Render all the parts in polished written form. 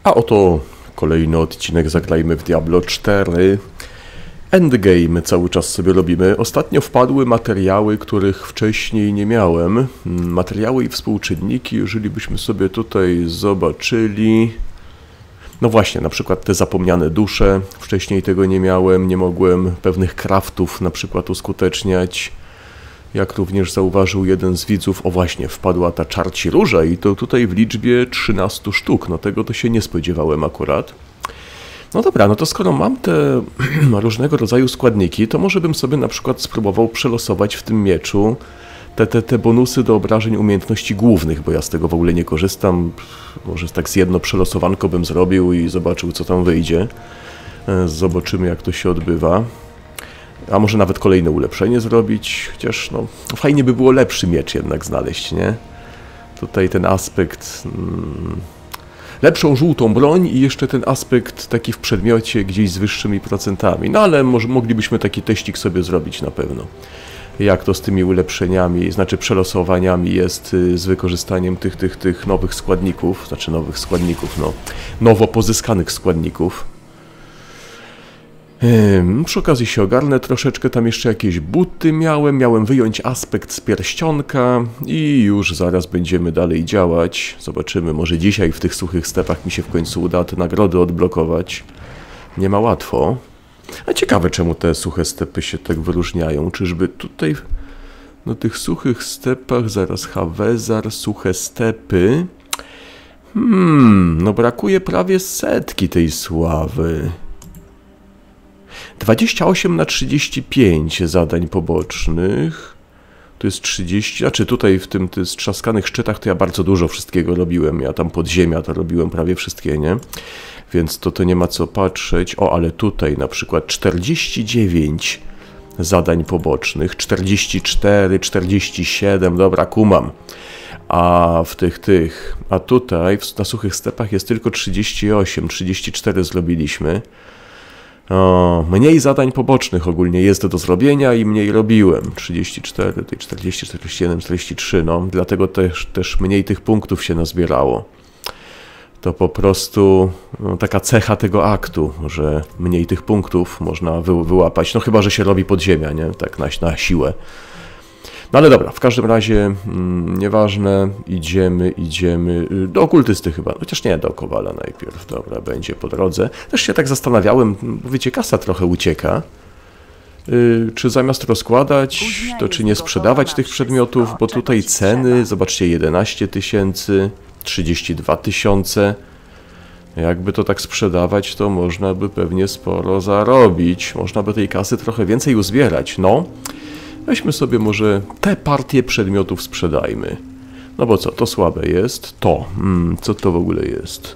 A oto kolejny odcinek Zagrajmy w Diablo 4. Endgame cały czas sobie robimy. Ostatnio wpadły materiały, których wcześniej nie miałem. Materiały i współczynniki, jeżeli byśmy sobie tutaj zobaczyli. No właśnie, na przykład te zapomniane dusze. Wcześniej tego nie miałem, nie mogłem pewnych craftów na przykład uskuteczniać. Jak również zauważył jeden z widzów, o właśnie, wpadła ta czarci róża i to tutaj w liczbie 13 sztuk. No tego to się nie spodziewałem akurat. No dobra, no to skoro mam te różnego rodzaju składniki, to może bym sobie na przykład spróbował przelosować w tym mieczu te bonusy do obrażeń umiejętności głównych, bo ja z tego w ogóle nie korzystam. Może tak z jedno przelosowanko bym zrobił i zobaczył, co tam wyjdzie. Zobaczymy, jak to się odbywa. A może nawet kolejne ulepszenie zrobić, chociaż no fajnie by było lepszy miecz jednak znaleźć, nie? Tutaj ten aspekt... lepszą żółtą broń i jeszcze ten aspekt taki w przedmiocie gdzieś z wyższymi procentami. No ale może moglibyśmy taki teścik sobie zrobić na pewno. Jak to z tymi ulepszeniami, znaczy przelosowaniami jest z wykorzystaniem tych nowych składników, znaczy nowych składników, no nowo pozyskanych składników. Przy okazji się ogarnę troszeczkę, tam jeszcze jakieś buty miałem wyjąć aspekt z pierścionka i już zaraz będziemy dalej działać. Zobaczymy, może dzisiaj w tych suchych stepach mi się w końcu uda te nagrody odblokować. Nie ma łatwo. A ciekawe, czemu te suche stepy się tak wyróżniają. Czyżby tutaj na tych suchych stepach, zaraz Hawezar, suche stepy. No brakuje prawie setki tej sławy. 28 na 35 zadań pobocznych. To jest 30, znaczy tutaj w tym strzaskanych szczytach to ja bardzo dużo wszystkiego robiłem. Ja tam podziemia to robiłem prawie wszystkie, nie? Więc to nie ma co patrzeć. O, ale tutaj na przykład 49 zadań pobocznych, 44, 47, dobra, kumam. A w a tutaj na suchych stepach jest tylko 38, 34 zrobiliśmy. O, mniej zadań pobocznych ogólnie jest do zrobienia i mniej robiłem. 34, tutaj 40, 41, 43, no. Dlatego też mniej tych punktów się nazbierało. To po prostu no, taka cecha tego aktu, że mniej tych punktów można wyłapać. No chyba, że się robi podziemia, nie? Tak na siłę. No ale dobra, w każdym razie nieważne, idziemy do okultysty chyba, chociaż nie, do Kowala najpierw, dobra, będzie po drodze. Też się tak zastanawiałem, wiecie, kasa trochę ucieka, czy zamiast rozkładać, to czy nie sprzedawać tych przedmiotów, bo tutaj ceny, zobaczcie, 11 000, 32 000, jakby to tak sprzedawać, to można by pewnie sporo zarobić, można by tej kasy trochę więcej uzbierać, no. Weźmy sobie może te partie przedmiotów sprzedajmy. No bo co, to słabe jest? To. Co to w ogóle jest?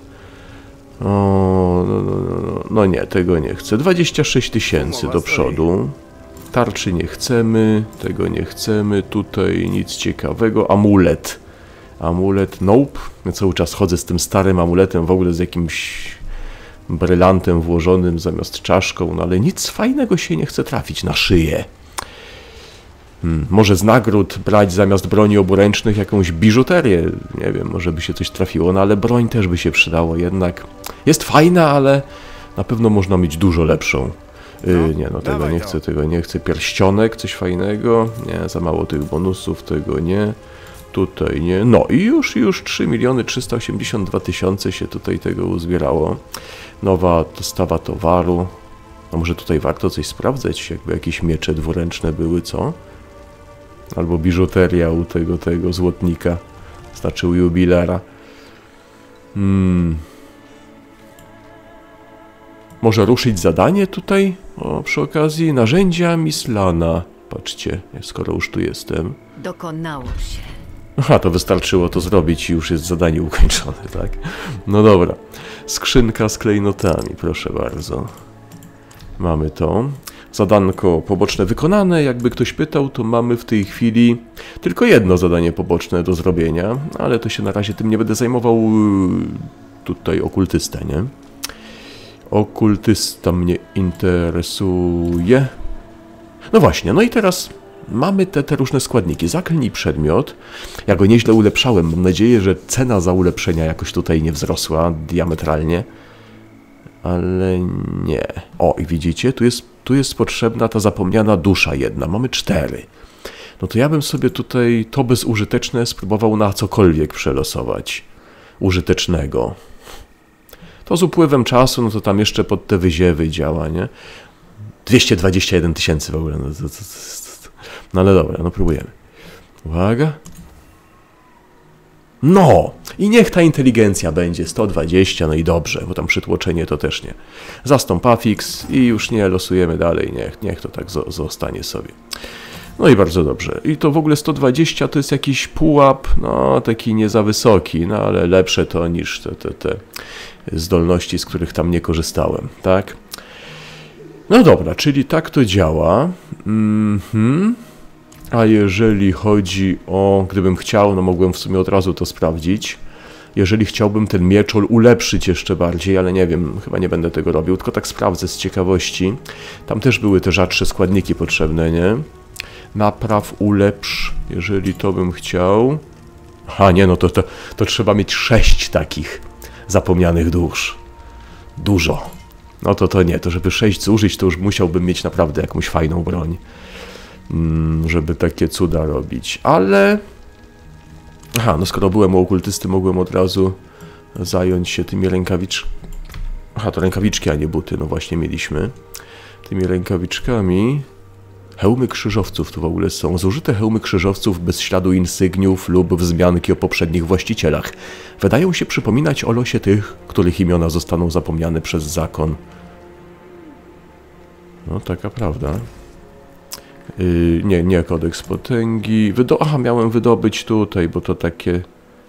O, no nie, tego nie chcę. 26 000 do przodu. Tarczy nie chcemy, tego nie chcemy. Tutaj nic ciekawego. Amulet. Amulet, nope. Ja cały czas chodzę z tym starym amuletem, w ogóle z jakimś brylantem włożonym zamiast czaszką, no ale nic fajnego się nie chce trafić na szyję. Może z nagród brać zamiast broni oburęcznych jakąś biżuterię, nie wiem, może by się coś trafiło, no ale broń też by się przydało jednak. Jest fajna, ale na pewno można mieć dużo lepszą. Nie, no tego nie chcę. Pierścionek, coś fajnego, nie, za mało tych bonusów, tego nie. Tutaj nie, no i już 3 382 000 się tutaj tego uzbierało. Nowa dostawa towaru. A może tutaj warto coś sprawdzać, jakby jakieś miecze dwuręczne były, co? Albo biżuteria u tego złotnika. Znaczy u jubilera. Może ruszyć zadanie tutaj? O, przy okazji narzędzia Mislana. Patrzcie, skoro już tu jestem. Dokonało się. Aha, to wystarczyło to zrobić i już jest zadanie ukończone, tak? No dobra. Skrzynka z klejnotami, proszę bardzo. Mamy to. Zadanko poboczne wykonane. Jakby ktoś pytał, to mamy w tej chwili tylko jedno zadanie poboczne do zrobienia, ale to się na razie tym nie będę zajmował. Tutaj okultystę, nie? Okultysta mnie interesuje. No właśnie, no i teraz mamy te różne składniki. Zaklnij przedmiot. Ja go nieźle ulepszałem. Mam nadzieję, że cena za ulepszenia jakoś tutaj nie wzrosła diametralnie. Ale nie. O, i widzicie, tu jest potrzebna ta zapomniana dusza jedna. Mamy 4. No to ja bym sobie tutaj to bezużyteczne spróbował na cokolwiek przelosować. Użytecznego. To z upływem czasu, no to tam jeszcze pod te wyziewy działa, nie? 221 000 w ogóle. No ale dobra, no próbujemy. Uwaga. No! I niech ta inteligencja będzie 120, no i dobrze, bo tam przytłoczenie to też nie. Zastąp afix i już nie losujemy dalej, niech to tak zostanie sobie. No i bardzo dobrze. I to w ogóle 120 to jest jakiś pułap, no taki nie za wysoki, no ale lepsze to niż te zdolności, z których tam nie korzystałem, tak? No dobra, czyli tak to działa. A jeżeli chodzi o, gdybym chciał, no mogłem w sumie od razu to sprawdzić. Jeżeli chciałbym ten mieczol ulepszyć jeszcze bardziej, ale nie wiem, chyba nie będę tego robił, tylko tak sprawdzę z ciekawości. Tam też były te rzadsze składniki potrzebne, nie? Napraw, ulepsz, jeżeli to bym chciał. Aha, nie, no to trzeba mieć 6 takich zapomnianych dusz. Dużo. No to nie, to żeby 6 zużyć, to już musiałbym mieć naprawdę jakąś fajną broń. Żeby takie cuda robić, ale... Aha, no skoro byłem u okultysty, mogłem od razu zająć się tymi rękawiczkami. Aha, to rękawiczki, a nie buty, no właśnie mieliśmy. Tymi rękawiczkami... Hełmy krzyżowców tu w ogóle są. Zużyte hełmy krzyżowców bez śladu insygniów lub wzmianki o poprzednich właścicielach. Wydają się przypominać o losie tych, których imiona zostaną zapomniane przez zakon. No, taka prawda. Nie kodeks potęgi. Aha, miałem wydobyć tutaj, bo to takie...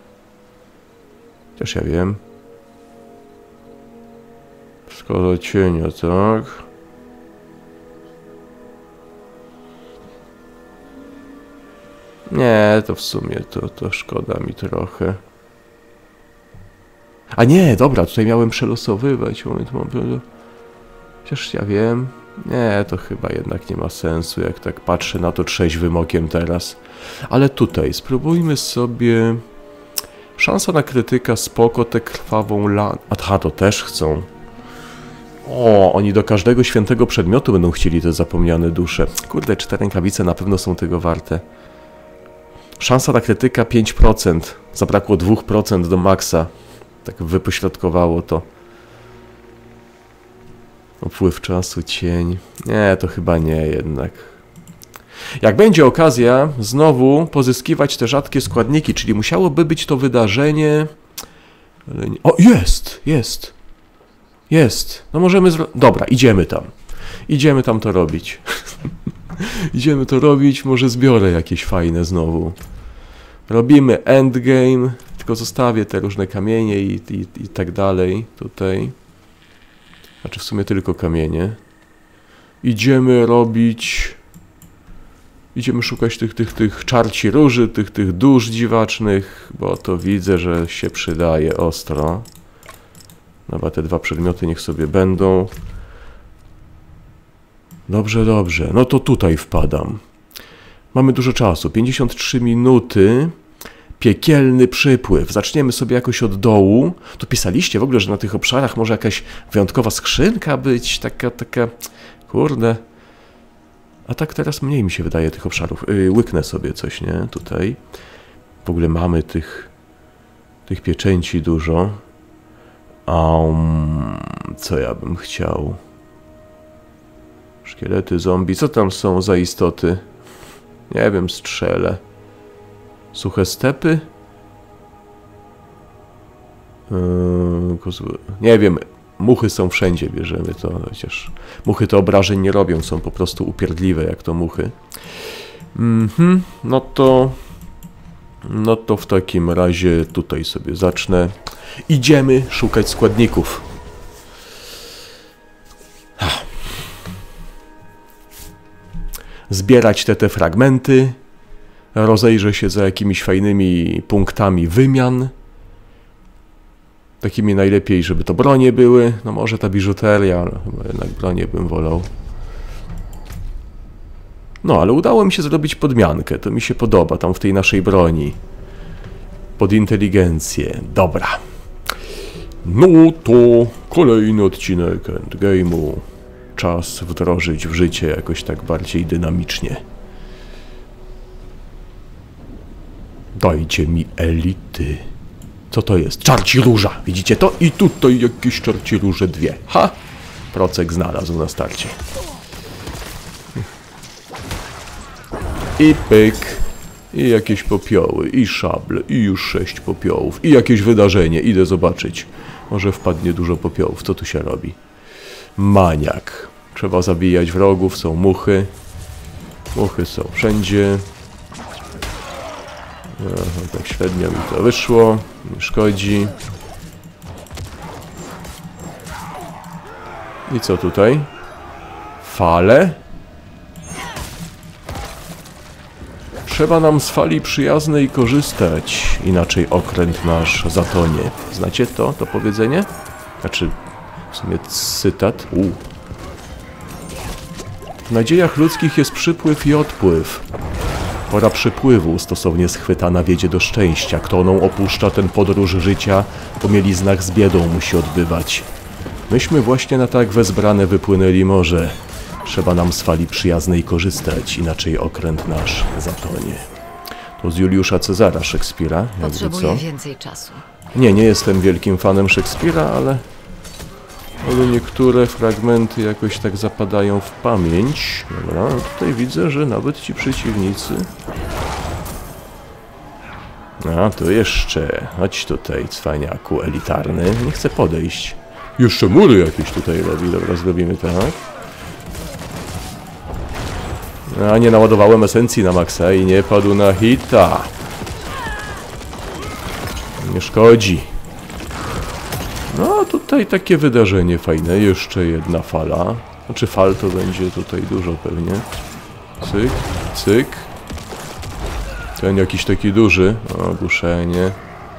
Też ja wiem. Szkoda cienia, tak? Nie, to w sumie to szkoda mi trochę. A nie, dobra, tutaj miałem przelosowywać. Moment, chociaż ja wiem. Nie, to chyba jednak nie ma sensu, jak tak patrzę na to trzeźwym okiem teraz. Ale tutaj spróbujmy sobie... Szansa na krytyka, spoko, tę krwawą Aha, to też chcą. O, oni do każdego świętego przedmiotu będą chcieli te zapomniane dusze. Kurde, 4 te rękawice na pewno są tego warte. Szansa na krytyka 5%. Zabrakło 2% do maksa. Tak wypośrodkowało to. Upływ czasu, cień. Nie, to chyba nie jednak. Jak będzie okazja znowu pozyskiwać te rzadkie składniki, czyli musiałoby być to wydarzenie... O, jest. No możemy Dobra, idziemy tam. Idziemy tam to robić. Idziemy to robić, może zbiorę jakieś fajne znowu. Robimy endgame, tylko zostawię te różne kamienie i tak dalej tutaj. Znaczy w sumie tylko kamienie. Idziemy robić... Idziemy szukać tych czarci róży, tych dusz dziwacznych, bo to widzę, że się przydaje ostro. Dobra, te 2 przedmioty niech sobie będą. Dobrze. No to tutaj wpadam. Mamy dużo czasu. 53 minuty. Piekielny przypływ. Zaczniemy sobie jakoś od dołu. Tu pisaliście w ogóle, że na tych obszarach może jakaś wyjątkowa skrzynka być. Taka... Kurde. A tak teraz mniej mi się wydaje tych obszarów. Łyknę sobie coś, nie? Tutaj. W ogóle mamy tych pieczęci dużo. Co ja bym chciał? Szkielety, zombie. Co tam są za istoty? Nie wiem, strzelę. Suche stepy? Nie wiem. Muchy są wszędzie, bierzemy to. Chociaż muchy to obrażeń nie robią, są po prostu upierdliwe jak to muchy. No to w takim razie tutaj sobie zacznę. Idziemy szukać składników. Zbierać te fragmenty. Rozejrzę się za jakimiś fajnymi punktami wymian. Takimi najlepiej, żeby to bronie były. No może ta biżuteria, ale chyba jednak bronie bym wolał. No, ale udało mi się zrobić podmiankę. To mi się podoba, tam w tej naszej broni. Pod inteligencję. Dobra. No to kolejny odcinek Endgame'u. Czas wdrożyć w życie jakoś tak bardziej dynamicznie. Dajcie mi elity. Co to jest? Czarci róża. Widzicie to? I tutaj jakieś czarci róże dwie. Ha! Procek znalazł na starcie. I pyk. I jakieś popioły. I szable. I już 6 popiołów. I jakieś wydarzenie. Idę zobaczyć. Może wpadnie dużo popiołów. Co tu się robi? Maniak. Trzeba zabijać wrogów. Są muchy. Muchy są wszędzie. Tak średnio mi to wyszło. Nie szkodzi. I co tutaj? Fale? Trzeba nam z fali przyjaznej korzystać, inaczej okręt nasz zatonie. Znacie to powiedzenie? Znaczy, w sumie cytat. W nadziejach ludzkich jest przypływ i odpływ. Pora przypływu stosownie schwytana wiedzie do szczęścia. Kto ją opuszcza, ten podróż życia po mieliznach z biedą musi odbywać. Myśmy właśnie na tak wezbrane wypłynęli morze. Trzeba nam z fali przyjaznej korzystać, inaczej okręt nasz zatonie. To z Juliusza Cezara Szekspira. Potrzebuję więcej czasu. Nie jestem wielkim fanem Szekspira, ale niektóre fragmenty jakoś tak zapadają w pamięć. Dobra, tutaj widzę, że nawet ci przeciwnicy... A, tu jeszcze. Chodź tutaj, cwaniaku elitarny. Nie chcę podejść. Jeszcze mury jakieś tutaj robi. Dobra, zrobimy tak. A nie naładowałem esencji na maksa i nie padł na hita. Nie szkodzi. No, tutaj takie wydarzenie fajne. Jeszcze jedna fala. Znaczy fal to będzie tutaj dużo pewnie. Cyk, cyk. Ten jakiś taki duży. Ogłuszenie.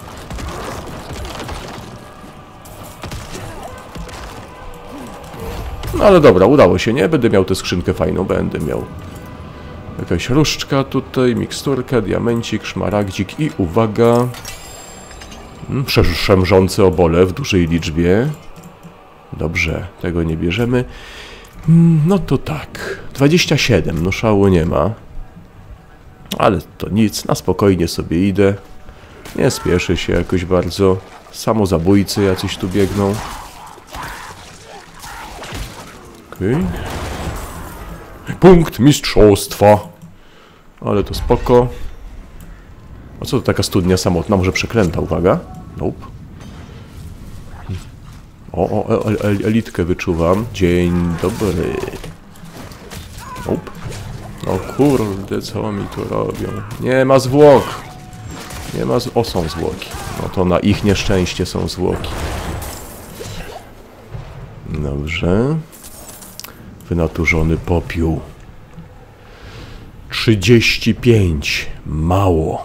No ale dobra, udało się, nie? Będę miał tę skrzynkę fajną, będę miał. Jakaś różdżka tutaj, miksturka, diamencik, szmaragdzik i uwaga... Szemrzące obole w dużej liczbie. Dobrze, tego nie bierzemy. No to tak. 27, no szału nie ma. Ale to nic, na spokojnie sobie idę. Nie spieszę się jakoś bardzo. Samozabójcy jacyś tu biegną. Okej. Punkt mistrzostwa. Ale to spoko. A co to taka studnia samotna? Może przeklęta, uwaga. Nope. Elitkę wyczuwam. Dzień dobry. Nope. No kurde, co oni tu robią? Nie ma zwłok. Nie ma O, są zwłoki. No to na ich nieszczęście są zwłoki. Dobrze. Wynaturzony popiół. 35. Mało.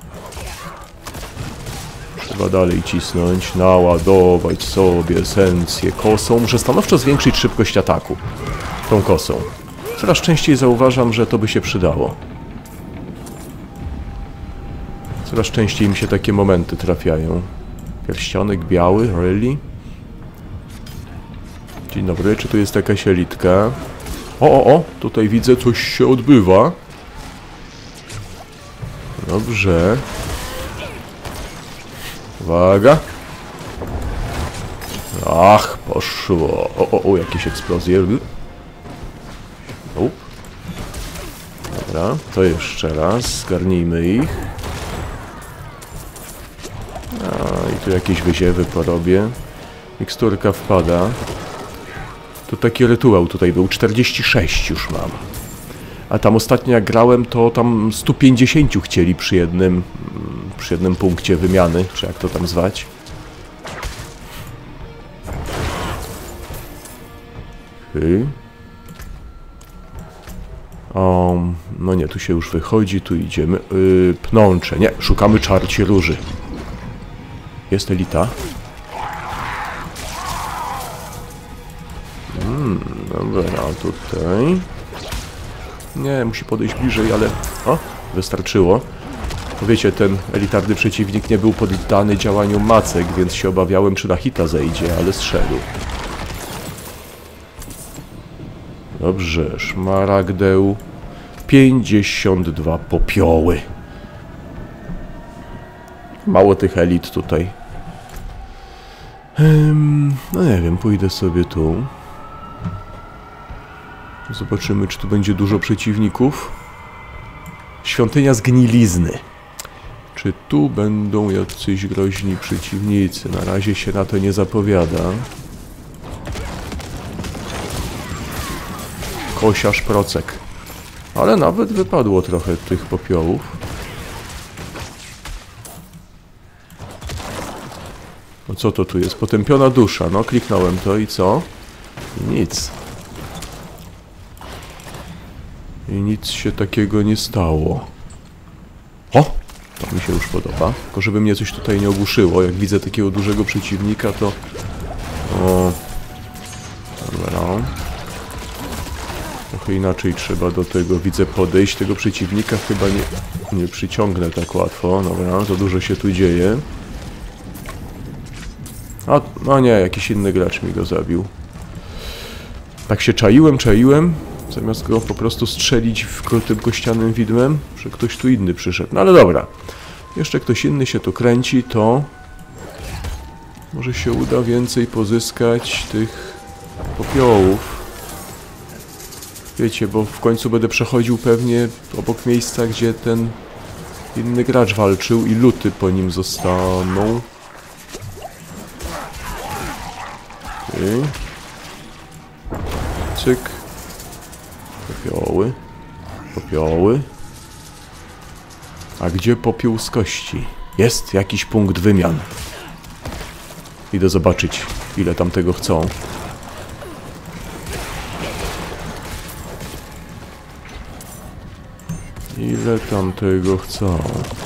Trzeba dalej cisnąć, naładować sobie esencję kosą. Muszę stanowczo zwiększyć szybkość ataku tą kosą. Coraz częściej zauważam, że to by się przydało. Coraz częściej mi się takie momenty trafiają. Pierścionek biały, really? Dzień dobry, czy tu jest jakaś elitka? O, tutaj widzę, coś się odbywa. Dobrze. Uwaga. Ach, poszło. O, jakieś eksplozje. Dobra, to jeszcze raz. Zgarnijmy ich. I tu jakieś wyziewy porobię. Miksturka wpada. Tu taki rytuał tutaj był. 46 już mam. A tam ostatnio jak grałem, to tam 150 chcieli przy jednym punkcie wymiany, czy jak to tam zwać. No nie, tu się już wychodzi, tu idziemy. Pnącze, nie, szukamy czarci róży. Jest elita. Dobra, tutaj. Nie, musi podejść bliżej, ale... O, wystarczyło. Wiecie, ten elitarny przeciwnik nie był poddany działaniu macek, więc się obawiałem, czy na hita zejdzie, ale zszedł. Dobrze, szmaragdeł. 52 popioły. Mało tych elit tutaj. No nie wiem, pójdę sobie tu. Zobaczymy, czy tu będzie dużo przeciwników. Świątynia zgnilizny. Czy tu będą jacyś groźni przeciwnicy? Na razie się na to nie zapowiada. Kosiarz procek. Ale nawet wypadło trochę tych popiołów. No co to tu jest? Potępiona dusza. No, kliknąłem to i co? I nic. I nic się takiego nie stało. O! To mi się już podoba. Tylko żeby mnie coś tutaj nie ogłuszyło. Jak widzę takiego dużego przeciwnika, to... O... Dobra. Trochę inaczej trzeba do tego, widzę, podejść. Tego przeciwnika chyba nie przyciągnę tak łatwo. Dobra, za dużo się tu dzieje. A, no nie, jakiś inny gracz mi go zabił. Tak się czaiłem, zamiast go po prostu strzelić tym kościanym widmem, że ktoś tu inny przyszedł. No ale dobra. Jeszcze ktoś inny się tu kręci, to... Może się uda więcej pozyskać tych popiołów. Wiecie, bo w końcu będę przechodził pewnie obok miejsca, gdzie ten inny gracz walczył i luty po nim zostaną. Okay. Cyk. Popioły. Popioły. A gdzie popiół z kości? Jest jakiś punkt wymian. Idę zobaczyć, ile tam tego chcą. Ile tam tego chcą?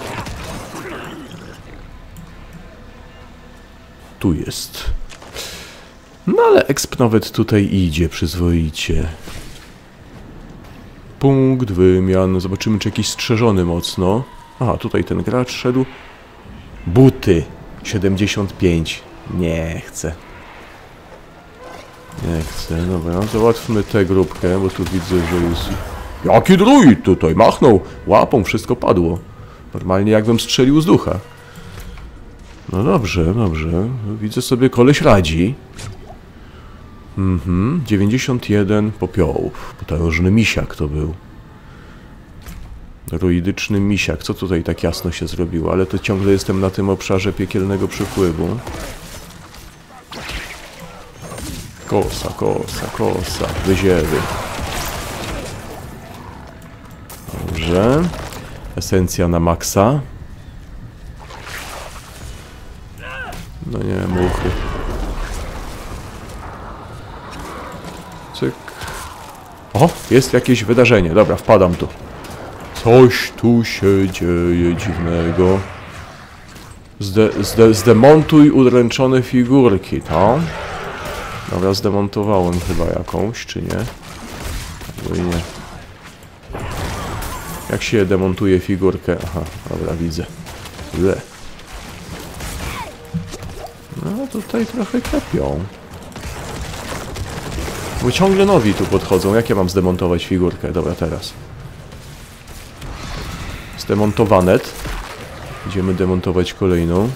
Tu jest. No ale exp nawet tutaj idzie przyzwoicie. Punkt wymian. Zobaczymy, czy jakiś strzeżony mocno. Aha, tutaj ten gracz szedł. Buty. 75. Nie chcę. Nie chcę. Dobra, załatwmy tę grupkę, bo tu widzę, że jest... Jaki druid tutaj? Machnął łapą, wszystko padło. Normalnie jakbym strzelił z ducha. No dobrze, dobrze. Widzę sobie, koleś radzi. 91 popiołów. Potężny misiak to był. Druidyczny misiak. Co tutaj tak jasno się zrobiło? Ale to ciągle jestem na tym obszarze piekielnego przypływu. Kosa, kosa, kosa. Wyziewy. Dobrze. Esencja na maksa. No nie, muchy. Cyk. O, jest jakieś wydarzenie. Dobra, wpadam tu. Coś tu się dzieje dziwnego. Zdemontuj udręczone figurki, to? Dobra, zdemontowałem chyba jakąś, czy nie? Albo i nie. Jak się demontuje figurkę? Aha, dobra, widzę. Źle. No, tutaj trochę klepią. Bo ciągle nowi tu podchodzą. Jak ja mam zdemontować figurkę? Dobra, teraz. Zdemontowanet. Idziemy demontować kolejną.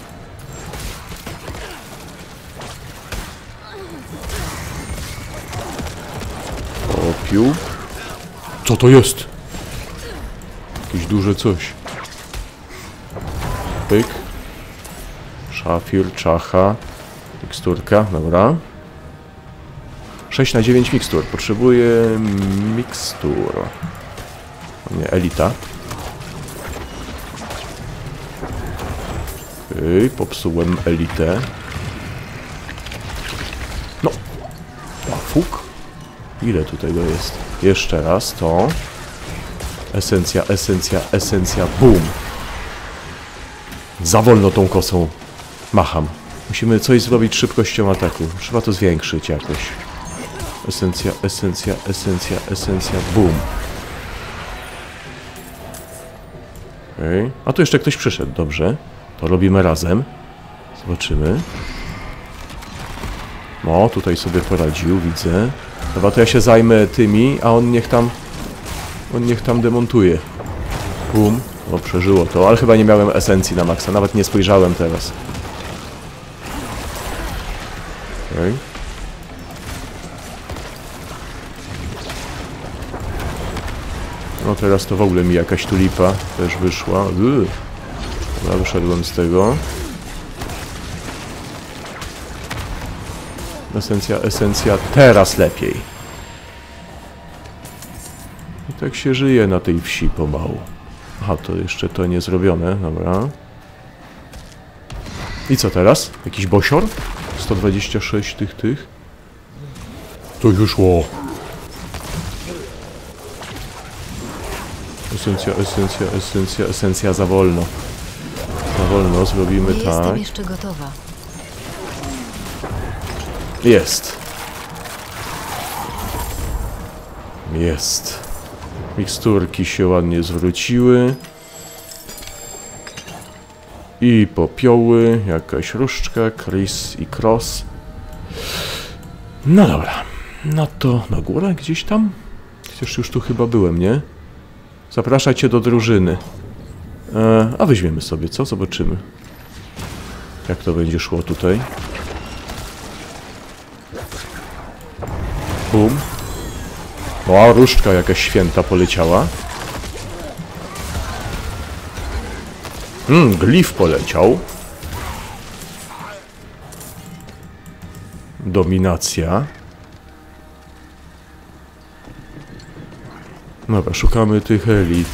Popiół. Co to jest? Jakieś duże coś. Pyk. Szafir, czacha. Miksturka, dobra. 6 na 9 mikstur. Potrzebuję mikstur. Nie, elita. Okej, popsułem elitę. No. Fuk. Ile tutaj go jest? Jeszcze raz to. Esencja, esencja, esencja. Boom. Za wolno tą kosą macham. Musimy coś zrobić szybkością ataku. Trzeba to zwiększyć jakoś. Esencja, esencja, esencja, esencja. Boom. Okej. A tu jeszcze ktoś przyszedł, dobrze. To robimy razem. Zobaczymy. No, tutaj sobie poradził, widzę. Dobra, to ja się zajmę tymi, a on niech tam... On niech tam demontuje. Bum. O, przeżyło to, ale chyba nie miałem esencji na maksa. Nawet nie spojrzałem teraz. Okej. No teraz to w ogóle mi jakaś tulipa też wyszła. Dobra, wyszedłem z tego. Esencja, teraz lepiej. I tak się żyje na tej wsi pomału. Aha, to jeszcze to nie zrobione, dobra. I co teraz? Jakiś bosior? 126 tych. To już szło. Esencja za wolno. Za wolno, zrobimy tak. Jestem jeszcze gotowa. Jest. Jest. Miksturki się ładnie zwróciły. I popioły, jakaś różdżka, Chris i Cross. No dobra. No to na górę gdzieś tam? Chociaż już tu chyba byłem, nie? Zapraszam cię do drużyny. A weźmiemy sobie, co? Zobaczymy. Jak to będzie szło tutaj. Bum. O, różdżka jakaś święta poleciała. Glif poleciał. Dominacja. Dobra, szukamy tych elit.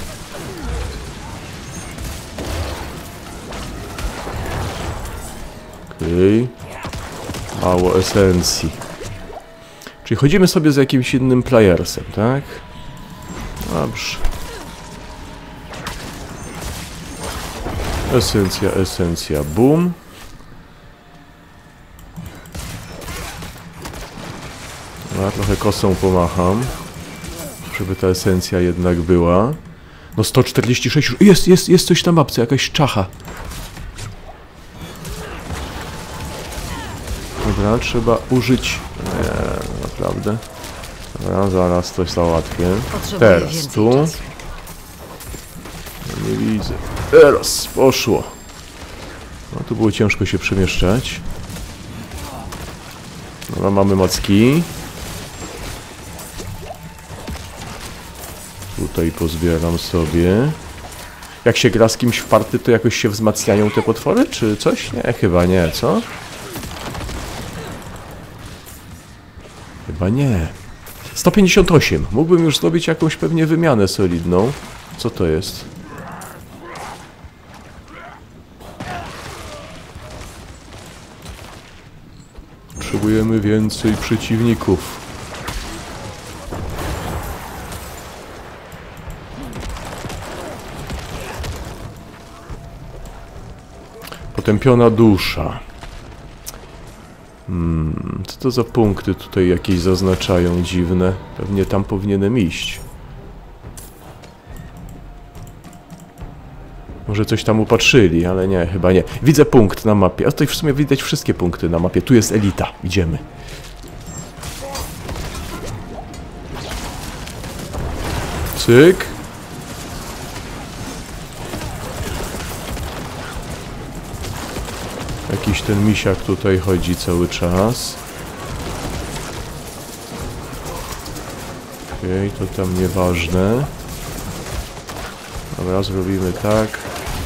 Okej. Mało esencji. Czyli chodzimy sobie z jakimś innym playersem, tak? Dobrze. Esencja, boom. Ja trochę kosą pomacham, żeby ta esencja jednak była. No 146 już. Jest coś na mapce, jakaś czacha. Dobra, trzeba użyć... Nie, naprawdę. Dobra, zaraz coś załatwię. Teraz tu. Nie widzę. Teraz poszło. No tu było ciężko się przemieszczać. Dobra, mamy macki. Tutaj pozbieram sobie. Jak się gra z kimś w party, to jakoś się wzmacniają te potwory, czy coś? Nie, chyba nie, co? Chyba nie. 158. Mógłbym już zrobić jakąś pewnie wymianę solidną. Co to jest? Potrzebujemy więcej przeciwników. Potępiona dusza. Co to za punkty tutaj jakieś zaznaczają dziwne? Pewnie tam powinienem iść. Może coś tam upatrzyli, ale nie, chyba nie. Widzę punkt na mapie. A tutaj w sumie widać wszystkie punkty na mapie. Tu jest elita. Idziemy. Cyk. Jakiś ten misiak tutaj chodzi cały czas. Okej, to tam nieważne. Dobra, zrobimy tak.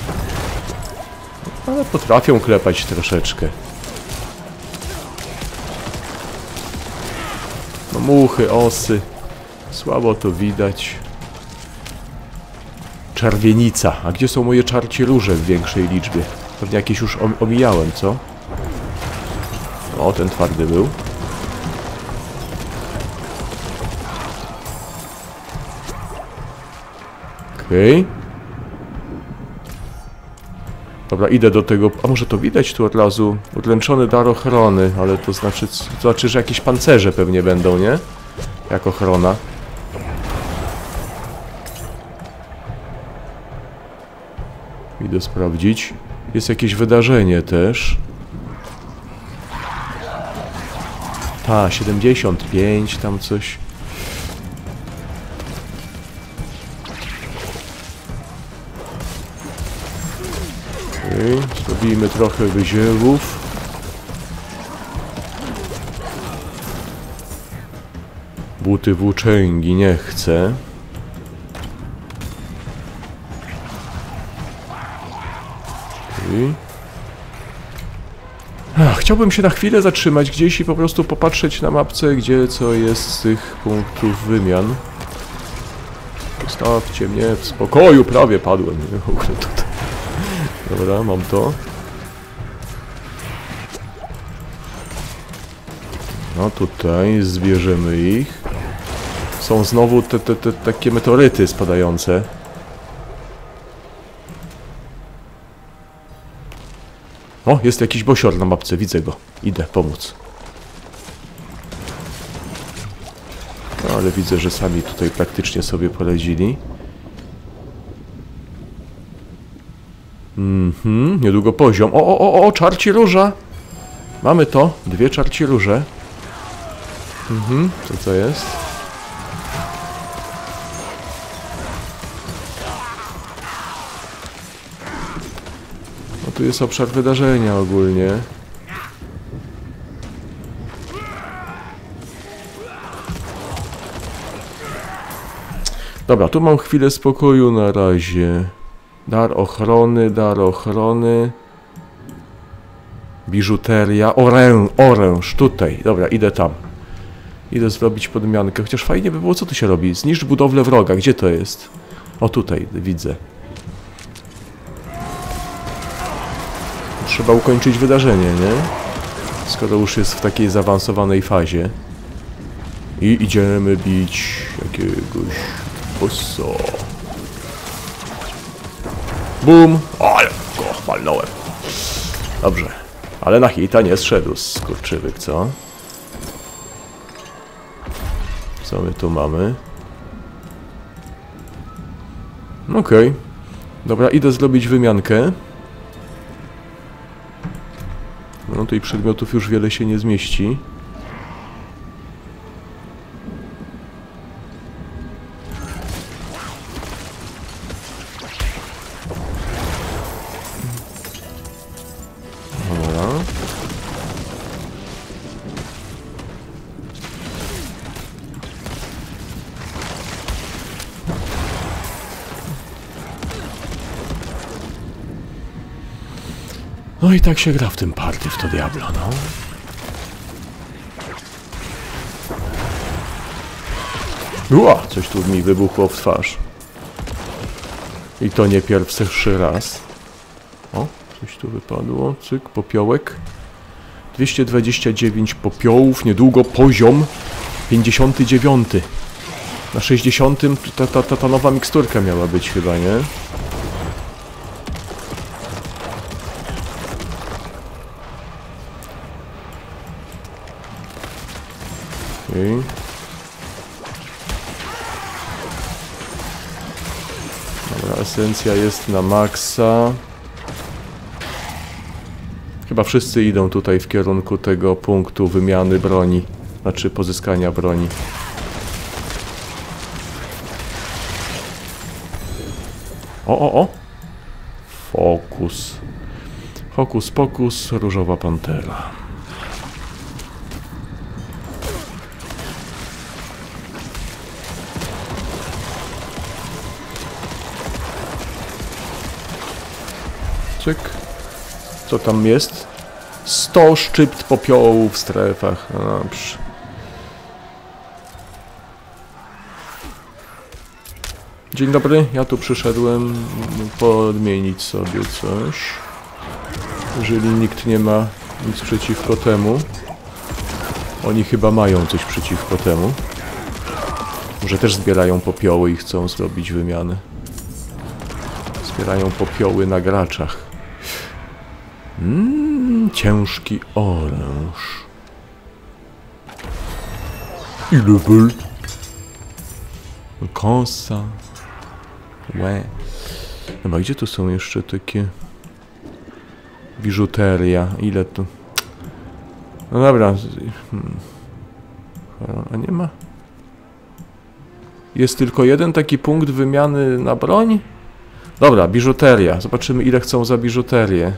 Ale potrafią klepać troszeczkę. No muchy, osy. Słabo to widać. Czerwienica. A gdzie są moje czarcie róże w większej liczbie? Pewnie jakieś już omijałem, co? O, ten twardy był. Okej. Dobra, idę do tego... A może to widać tu od razu? Udręczony dar ochrony, ale to znaczy, że jakieś pancerze pewnie będą, nie? Jak ochrona. Idę sprawdzić. Jest jakieś wydarzenie też. Ta, 75, tam coś. Okay. Zrobimy trochę wyziewów. Buty włóczęgi nie chcę. Chciałbym się na chwilę zatrzymać gdzieś i po prostu popatrzeć na mapce, gdzie co jest z tych punktów wymian. Zostawcie mnie w spokoju, prawie padłem. Dobra, mam to. No tutaj zbierzemy ich. Są znowu te takie meteoryty spadające. O, jest jakiś bosior na mapce, widzę go. Idę pomóc. No, ale widzę, że sami tutaj praktycznie sobie poradzili. Niedługo poziom. O, czarci róża! Mamy to. 2 czarci róże. Co to jest? No tu jest obszar wydarzenia ogólnie. Dobra, tu mam chwilę spokoju na razie. Dar ochrony. Biżuteria. Oręż, tutaj. Dobra, idę tam. Idę zrobić podmiankę. Chociaż fajnie by było, co tu się robi? Zniszcz budowlę wroga. Gdzie to jest? O, tutaj, widzę. Trzeba ukończyć wydarzenie, nie? Skoro już jest w takiej zaawansowanej fazie. I idziemy bić jakiegoś bossa. Bum! Ale go walnąłem. Dobrze. Ale na hita nie zszedł skurczywyk, co? Co my tu mamy? Okej. Dobra, idę zrobić wymiankę. No tutaj przedmiotów już wiele się nie zmieści. Dobra. No i tak się gra w tym party, w to Diablo, no. Ua, coś tu mi wybuchło w twarz. I to nie pierwszy raz. O, coś tu wypadło, cyk, popiołek. 229 popiołów, niedługo poziom 59. Na 60 ta nowa miksturka miała być chyba, nie? Okay. Dobra, esencja jest na maksa. Chyba wszyscy idą tutaj w kierunku tego punktu wymiany broni. Znaczy pozyskania broni. O! Fokus. Hokus pokus, różowa pantera. Cyk. Co tam jest? 100 szczypt popiołu w strefach. No dobrze. Dzień dobry, ja tu przyszedłem podmienić sobie coś. Jeżeli nikt nie ma nic przeciwko temu. Oni chyba mają coś przeciwko temu. Może też zbierają popioły i chcą zrobić wymianę. Zbierają popioły na graczach. Ciężki oręż. I level. Kosa. Łe. Dobra, gdzie tu są jeszcze takie biżuteria? Ile tu? No dobra. A nie ma? Jest tylko jeden taki punkt wymiany na broń? Dobra, biżuteria. Zobaczymy, ile chcą za biżuterię.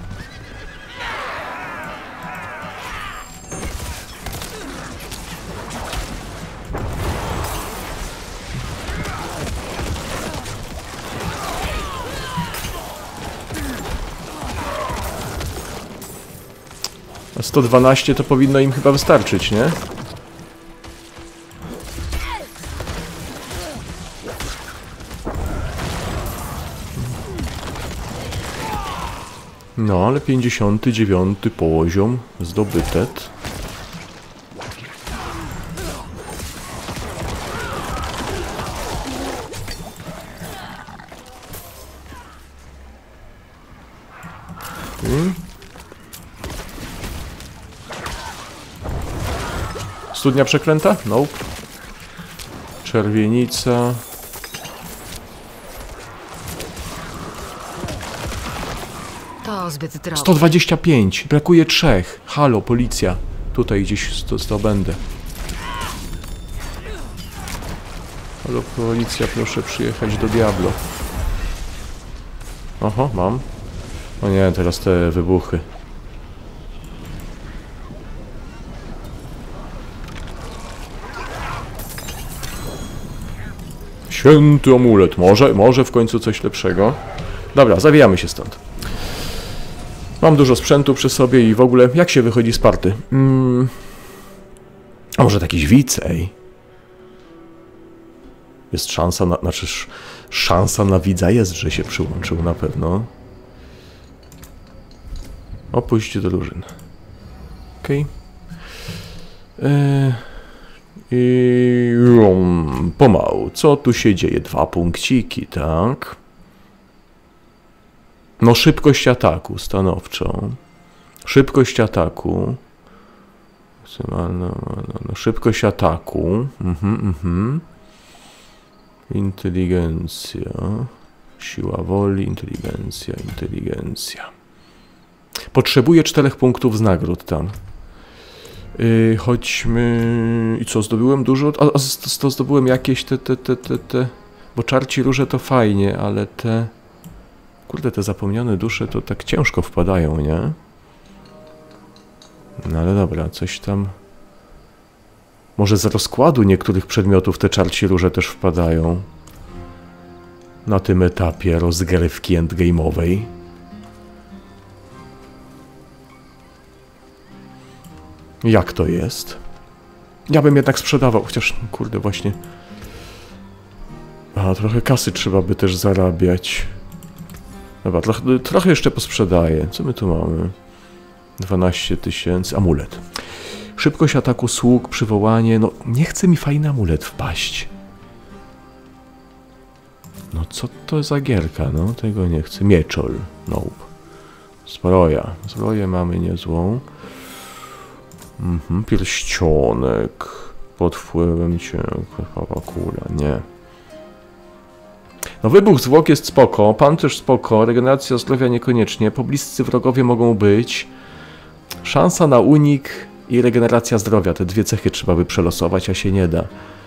A 112 to powinno im chyba wystarczyć, nie? No, ale 59 poziom zdobyty. Studnia przeklęta? Nope. Czerwienica. To zbyt drogo. 125. Brakuje 3. Halo, policja. Tutaj gdzieś zdobędę. Halo, policja, proszę przyjechać do Diablo. Oho, mam. O nie, teraz te wybuchy. Święty amulet. Może w końcu coś lepszego. Dobra, zawijamy się stąd. Mam dużo sprzętu przy sobie i w ogóle, jak się wychodzi z party? A może jakiś widz, ej? Jest szansa na... Znaczy, szansa na widza jest, że się przyłączył na pewno. Opuść drużyn. Okej. I... pomału. Co tu się dzieje? 2 punkciki, tak? No, szybkość ataku, stanowczo. Szybkość ataku. No, szybkość ataku. Inteligencja. Siła woli, inteligencja. Potrzebuję 4 punktów z nagród tam. Chodźmy... I co, zdobyłem dużo? To zdobyłem jakieś te... Bo czarci róże to fajnie, ale te... Kurde, te zapomniane dusze to tak ciężko wpadają, nie? No ale dobra, coś tam... Może z rozkładu niektórych przedmiotów te czarci róże też wpadają. Na tym etapie rozgrywki endgame'owej. Jak to jest? Ja bym jednak sprzedawał, chociaż, kurde, właśnie... A, trochę kasy trzeba by też zarabiać. Dobra, trochę jeszcze posprzedaję. Co my tu mamy? 12 000. Amulet. Szybkość ataku sług, przywołanie. No, nie chce mi fajny amulet wpaść. No, co to za gierka? No, tego nie chcę. Mieczol. Nope. Zbroja. Zbroję mamy niezłą. Pierścionek. Pod wpływem ciężka kula. Nie. No, wybuch zwłok jest spoko, pancerz spoko, regeneracja zdrowia niekoniecznie, pobliscy wrogowie mogą być, szansa na unik i regeneracja zdrowia, te 2 cechy trzeba by przelosować, a się nie da.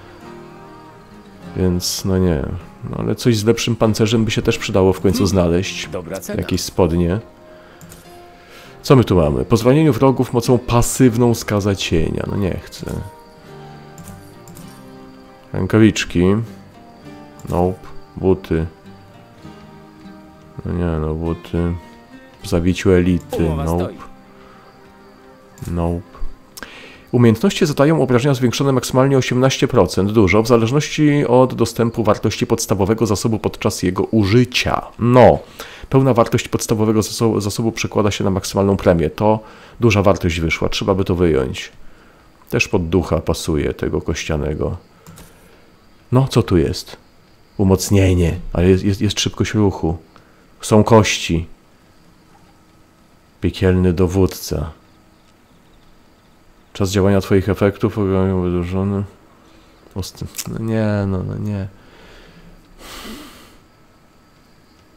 Więc no nie, no ale coś z lepszym pancerzem by się też przydało w końcu znaleźć, jakieś spodnie. Co my tu mamy? Po zwalnieniu wrogów mocą pasywną skaza cienia, no nie chcę. Rękawiczki. Nope. Buty. No nie, no buty. W zabiciu elity. Nope. Nope. Umiejętności zadają obrażenia zwiększone maksymalnie 18%. Dużo, w zależności od dostępu wartości podstawowego zasobu podczas jego użycia. No. Pełna wartość podstawowego zasobu przekłada się na maksymalną premię. To duża wartość wyszła. Trzeba by to wyjąć. Też pod ducha pasuje tego kościanego. No, co tu jest? Umocnienie, ale jest szybkość ruchu. Są kości. Piekielny dowódca. Czas działania twoich efektów wydłużony. No nie, no nie.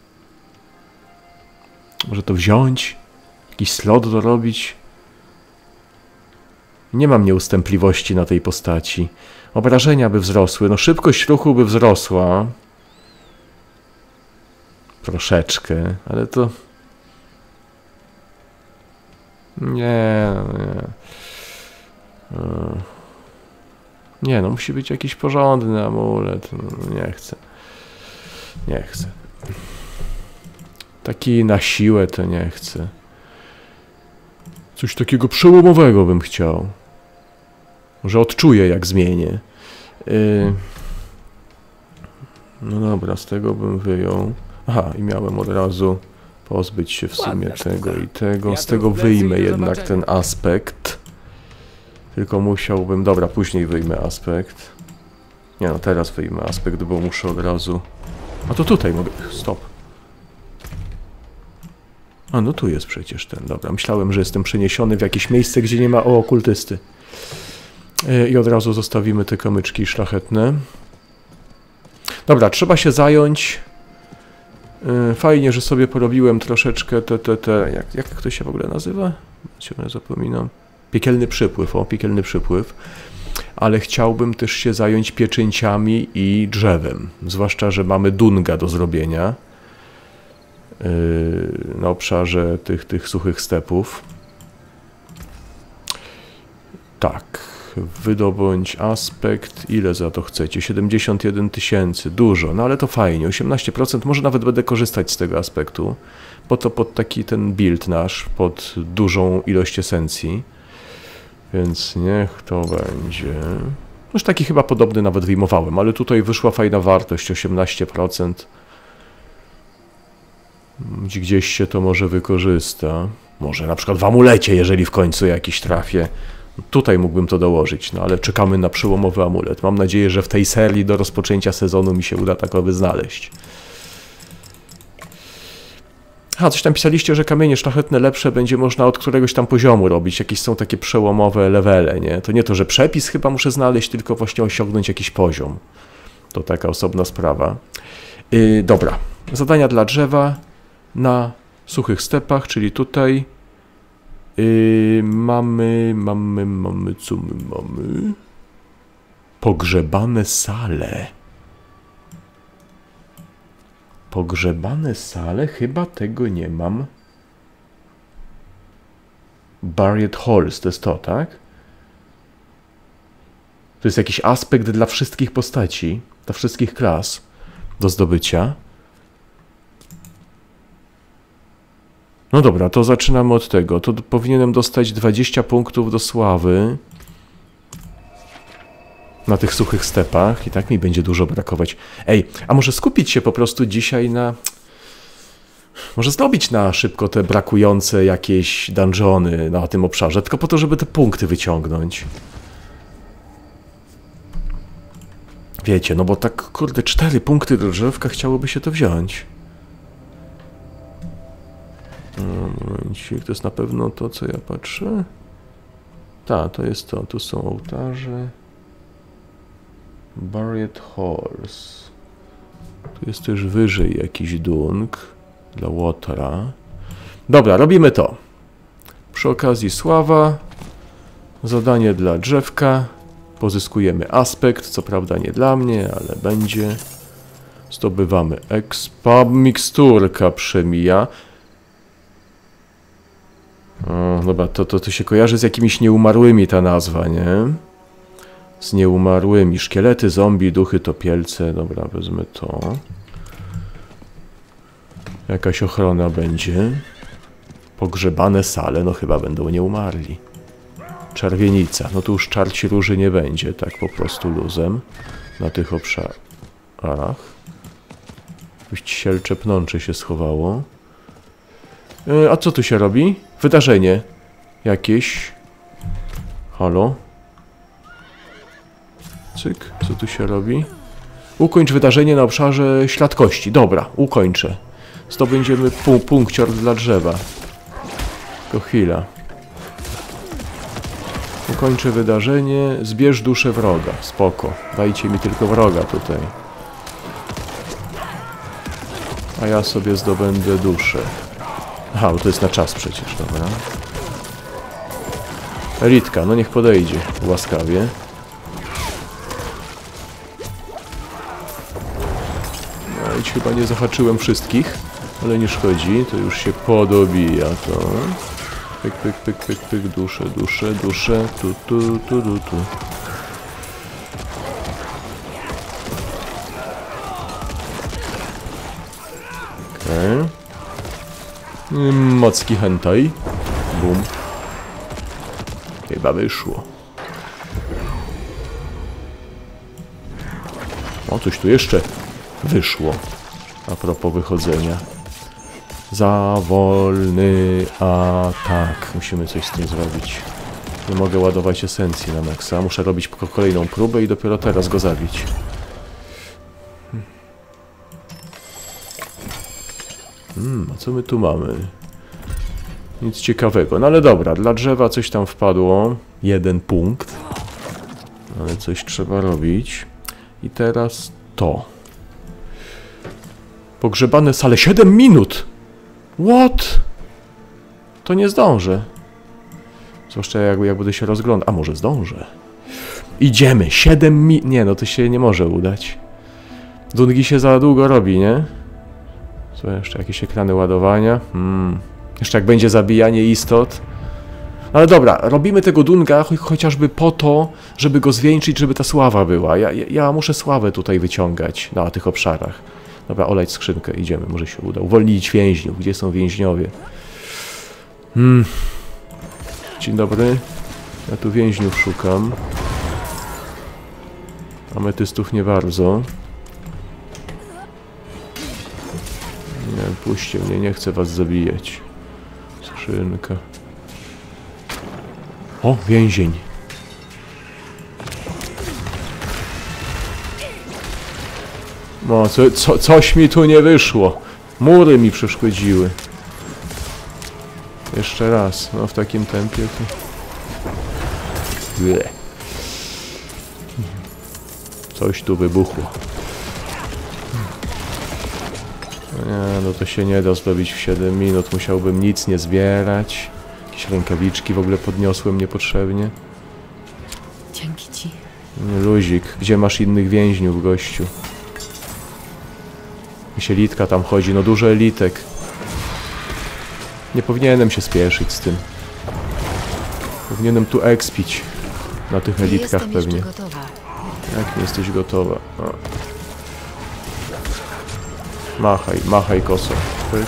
Może to wziąć? Jakiś slot dorobić? Nie mam nieustępliwości na tej postaci. Obrażenia by wzrosły. No szybkość ruchu by wzrosła. Troszeczkę, ale to... Nie. Nie, no musi być jakiś porządny amulet. No, nie chcę. Nie chcę. Taki na siłę to nie chcę. Coś takiego przełomowego bym chciał. Może odczuję, jak zmienię. No dobra, z tego bym wyjął. Aha, i miałem od razu pozbyć się w sumie tego i tego. Z tego wyjmę jednak ten aspekt. Tylko musiałbym... Dobra, później wyjmę aspekt. Nie no, teraz wyjmę aspekt, bo muszę od razu... A to tutaj mogę... Stop. A no tu jest przecież ten, dobra. Myślałem, że jestem przeniesiony w jakieś miejsce, gdzie nie ma okultysty. I od razu zostawimy te kamyczki szlachetne. Dobra, trzeba się zająć. Fajnie, że sobie porobiłem troszeczkę jak to się w ogóle nazywa? Ciągle zapominam. Piekielny przypływ, piekielny przypływ. Ale chciałbym też się zająć pieczęciami i drzewem. Zwłaszcza, że mamy dunga do zrobienia. Na obszarze tych suchych stepów. Tak, wydobądź aspekt. Ile za to chcecie? 71 000, dużo, no ale to fajnie, 18%, może nawet będę korzystać z tego aspektu, bo to pod taki ten build nasz, pod dużą ilość esencji, więc niech to będzie. Już taki chyba podobny nawet wyjmowałem, ale tutaj wyszła fajna wartość, 18%. Gdzieś się to może wykorzysta. Może na przykład w amulecie, jeżeli w końcu jakiś trafię. Tutaj mógłbym to dołożyć, no ale czekamy na przełomowy amulet. Mam nadzieję, że w tej serii do rozpoczęcia sezonu mi się uda takowy znaleźć. Coś tam pisaliście, że kamienie szlachetne lepsze będzie można od któregoś tam poziomu robić. Jakieś są takie przełomowe levele, nie? To nie to, że przepis chyba muszę znaleźć, tylko właśnie osiągnąć jakiś poziom. To taka osobna sprawa. Dobra. Zadania dla drzewa na suchych stepach, czyli tutaj. Mamy, co my mamy? Pogrzebane sale. Pogrzebane sale? Chyba tego nie mam. Buried Halls, to jest to, tak? To jest jakiś aspekt dla wszystkich postaci, dla wszystkich klas do zdobycia. No dobra, to zaczynamy od tego. To powinienem dostać 20 punktów do sławy na tych suchych stepach. I tak mi będzie dużo brakować. Ej, a może skupić się po prostu dzisiaj na... Może zdobyć na szybko te brakujące jakieś dungeony na tym obszarze, tylko po to, żeby te punkty wyciągnąć. Wiecie, no bo tak, kurde, 4 punkty do drzewka chciałoby się to wziąć. Momencik, to jest na pewno to, co ja patrzę. Tak, to jest to. Tu są ołtarze. Buried Halls. Tu jest też wyżej jakiś dung dla Łotara. Dobra, robimy to. Przy okazji sława. Zadanie dla drzewka. Pozyskujemy aspekt, co prawda nie dla mnie, ale będzie. Zdobywamy expa. Miksturka przemija. O, dobra, to się kojarzy z jakimiś nieumarłymi ta nazwa, nie? Z nieumarłymi. Szkielety, zombie, duchy, topielce. Dobra, wezmę to. Jakaś ochrona będzie. Pogrzebane sale, no chyba będą nieumarli. Czerwienica, no tu już czarci róży nie będzie, tak po prostu luzem. Na tych obszarach. Sielcze pnącze się schowało. A co tu się robi? Wydarzenie jakieś. Halo? Cyk, co tu się robi? Ukończ wydarzenie na obszarze ślad kości. Dobra, ukończę. Zdobędziemy punkcior dla drzewa. Tylko chwila. Ukończę wydarzenie. Zbierz duszę wroga. Spoko. Dajcie mi tylko wroga tutaj. A ja sobie zdobędę duszę. Aha, bo to jest na czas przecież, dobra. Elitka, no niech podejdzie łaskawie. No i chyba nie zahaczyłem wszystkich, ale nie szkodzi, to już się podobija to. Pyk, pyk, pyk, pyk, pyk, duszę, duszę, duszę, tu. Okej. Mocki hentai. Bum. Chyba wyszło. O, coś tu jeszcze wyszło. A propos wychodzenia. Za wolny atak. Musimy coś z tym zrobić. Nie mogę ładować esencji na maksa. Muszę robić kolejną próbę i dopiero teraz go zabić. A co my tu mamy? Nic ciekawego. No ale dobra, dla drzewa coś tam wpadło. 1 punkt. Ale coś trzeba robić. I teraz to. Pogrzebane sale. 7 minut! What? To nie zdążę. Zwłaszcza jak będę się rozglądał. A może zdążę? Idziemy. 7 minut. Nie, no to się nie może udać. Dungi się za długo robi, nie? Co jeszcze? Jakieś ekrany ładowania? Jeszcze jak będzie zabijanie istot. Ale dobra, robimy tego Dunga chociażby po to, żeby go zwieńczyć, żeby ta sława była. Ja muszę sławę tutaj wyciągać na tych obszarach. Dobra, olać skrzynkę, idziemy, może się uda. Uwolnić więźniów. Gdzie są więźniowie? Dzień dobry. Ja tu więźniów szukam. Ametystów nie bardzo. Nie, puśćcie mnie, nie chcę was zabijać. Skrzynka. O, więzień. No, coś mi tu nie wyszło. Mury mi przeszkodziły. Jeszcze raz. No, w takim tempie to... Coś tu wybuchło. Nie, no to się nie da zrobić w 7 minut. Musiałbym nic nie zbierać. Jakieś rękawiczki w ogóle podniosłem niepotrzebnie. Dzięki ci. Luzik. Gdzie masz innych więźniów, gościu? Mi się elitka tam chodzi. No dużo elitek. Nie powinienem się spieszyć z tym. Powinienem tu expić. Na tych elitkach pewnie. Jak nie jesteś gotowa? O. Machaj kosą. Pyk.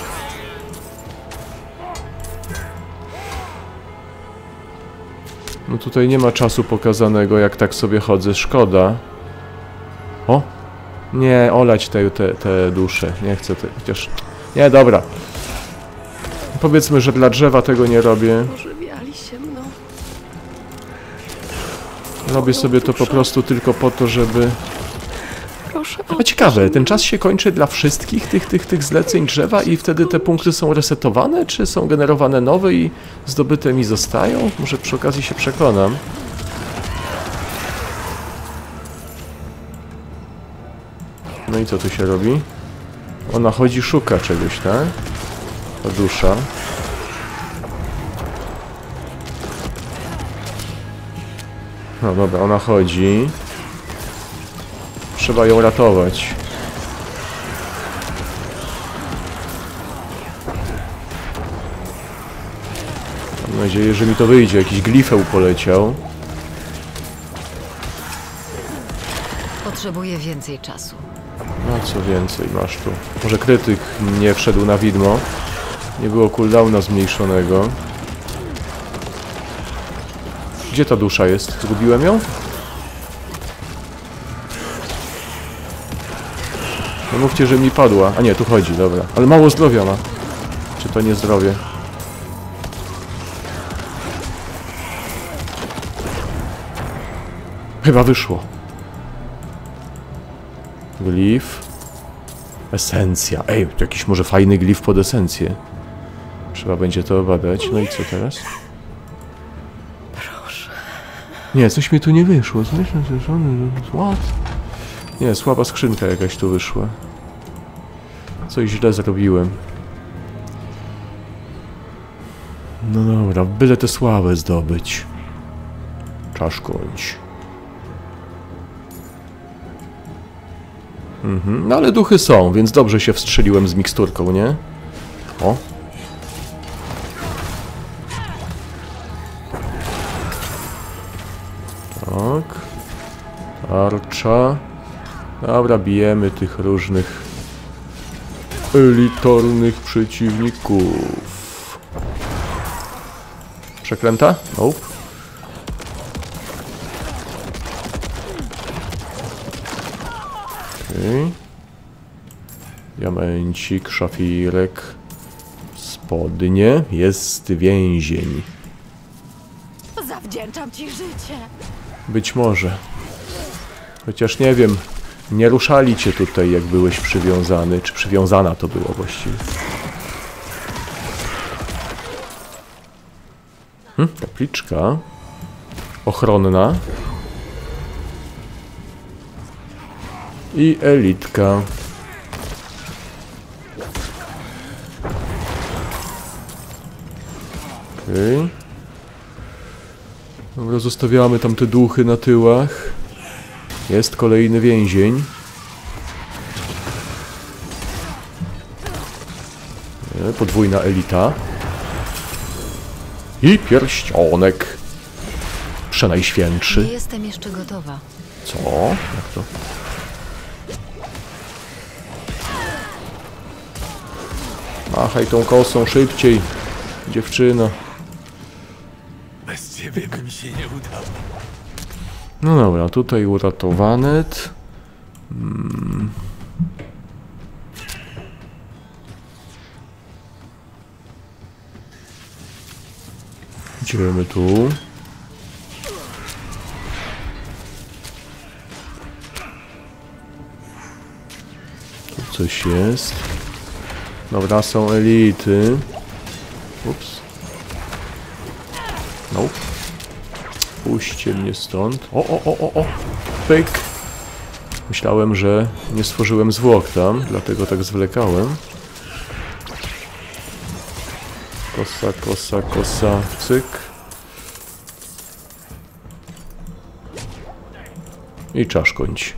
No tutaj nie ma czasu pokazanego, jak tak sobie chodzę. Szkoda. O! Nie, olać te dusze. Nie chcę chociaż... Nie, dobra. Powiedzmy, że dla drzewa tego nie robię. Pożywiali się mną. Robię sobie to po prostu tylko po to, żeby... Proszę. A ciekawe, ten czas się kończy dla wszystkich tych zleceń drzewa i wtedy te punkty są resetowane, czy są generowane nowe i zdobyte mi zostają? Może przy okazji się przekonam. No i co tu się robi? Ona chodzi, szuka czegoś, tak? Ta dusza. No dobra, ona chodzi. Trzeba ją ratować. Mam nadzieję, że mi to wyjdzie. Jakiś glifeł poleciał. Potrzebuję więcej czasu. No co więcej masz tu? Może krytyk nie wszedł na widmo. Nie było cooldowna zmniejszonego. Gdzie ta dusza jest? Zgubiłem ją? No mówcie, że mi padła. A nie, tu chodzi, dobra. Ale mało zdrowia ma. Czy to nie zdrowie? Chyba wyszło. Glif. Esencja. Ej, jakiś może fajny glif pod esencję. Trzeba będzie to badać. No i co teraz? Proszę. Nie, coś mi tu nie wyszło. What? Nie, słaba skrzynka jakaś tu wyszła. Coś źle zrobiłem. No dobra, byle tę sławę zdobyć. Czaszkońć. No ale duchy są, więc dobrze się wstrzeliłem z miksturką, nie? O! Tak. Tarcza. Dobra, bijemy tych różnych elitarnych przeciwników. Przeklęta? Nope. Okay. Diamencik, szafirek, spodnie. Jest więzień. Zawdzięczam ci życie. Być może. Chociaż nie wiem, nie ruszali cię tutaj, jak byłeś przywiązany. Czy przywiązana to było właściwie? Kapliczka. Ochronna. I elitka. Okej. Dobra, zostawiamy tam te duchy na tyłach. Jest kolejny więzień. Podwójna elita. I pierścionek. Przenajświętszy. Nie jestem jeszcze gotowa. Co? Jak to? Machaj tą kosą szybciej, dziewczyno. Bez ciebie by mi się nie udało. No dobra, tutaj uratowanet. Idziemy tu. Tu coś jest. Dobra, są elity. Ups. Nope. Puśćcie mnie stąd. O. Pyk. Myślałem, że nie stworzyłem zwłok tam, dlatego tak zwlekałem. Kosa, cyk. I czaszkońć.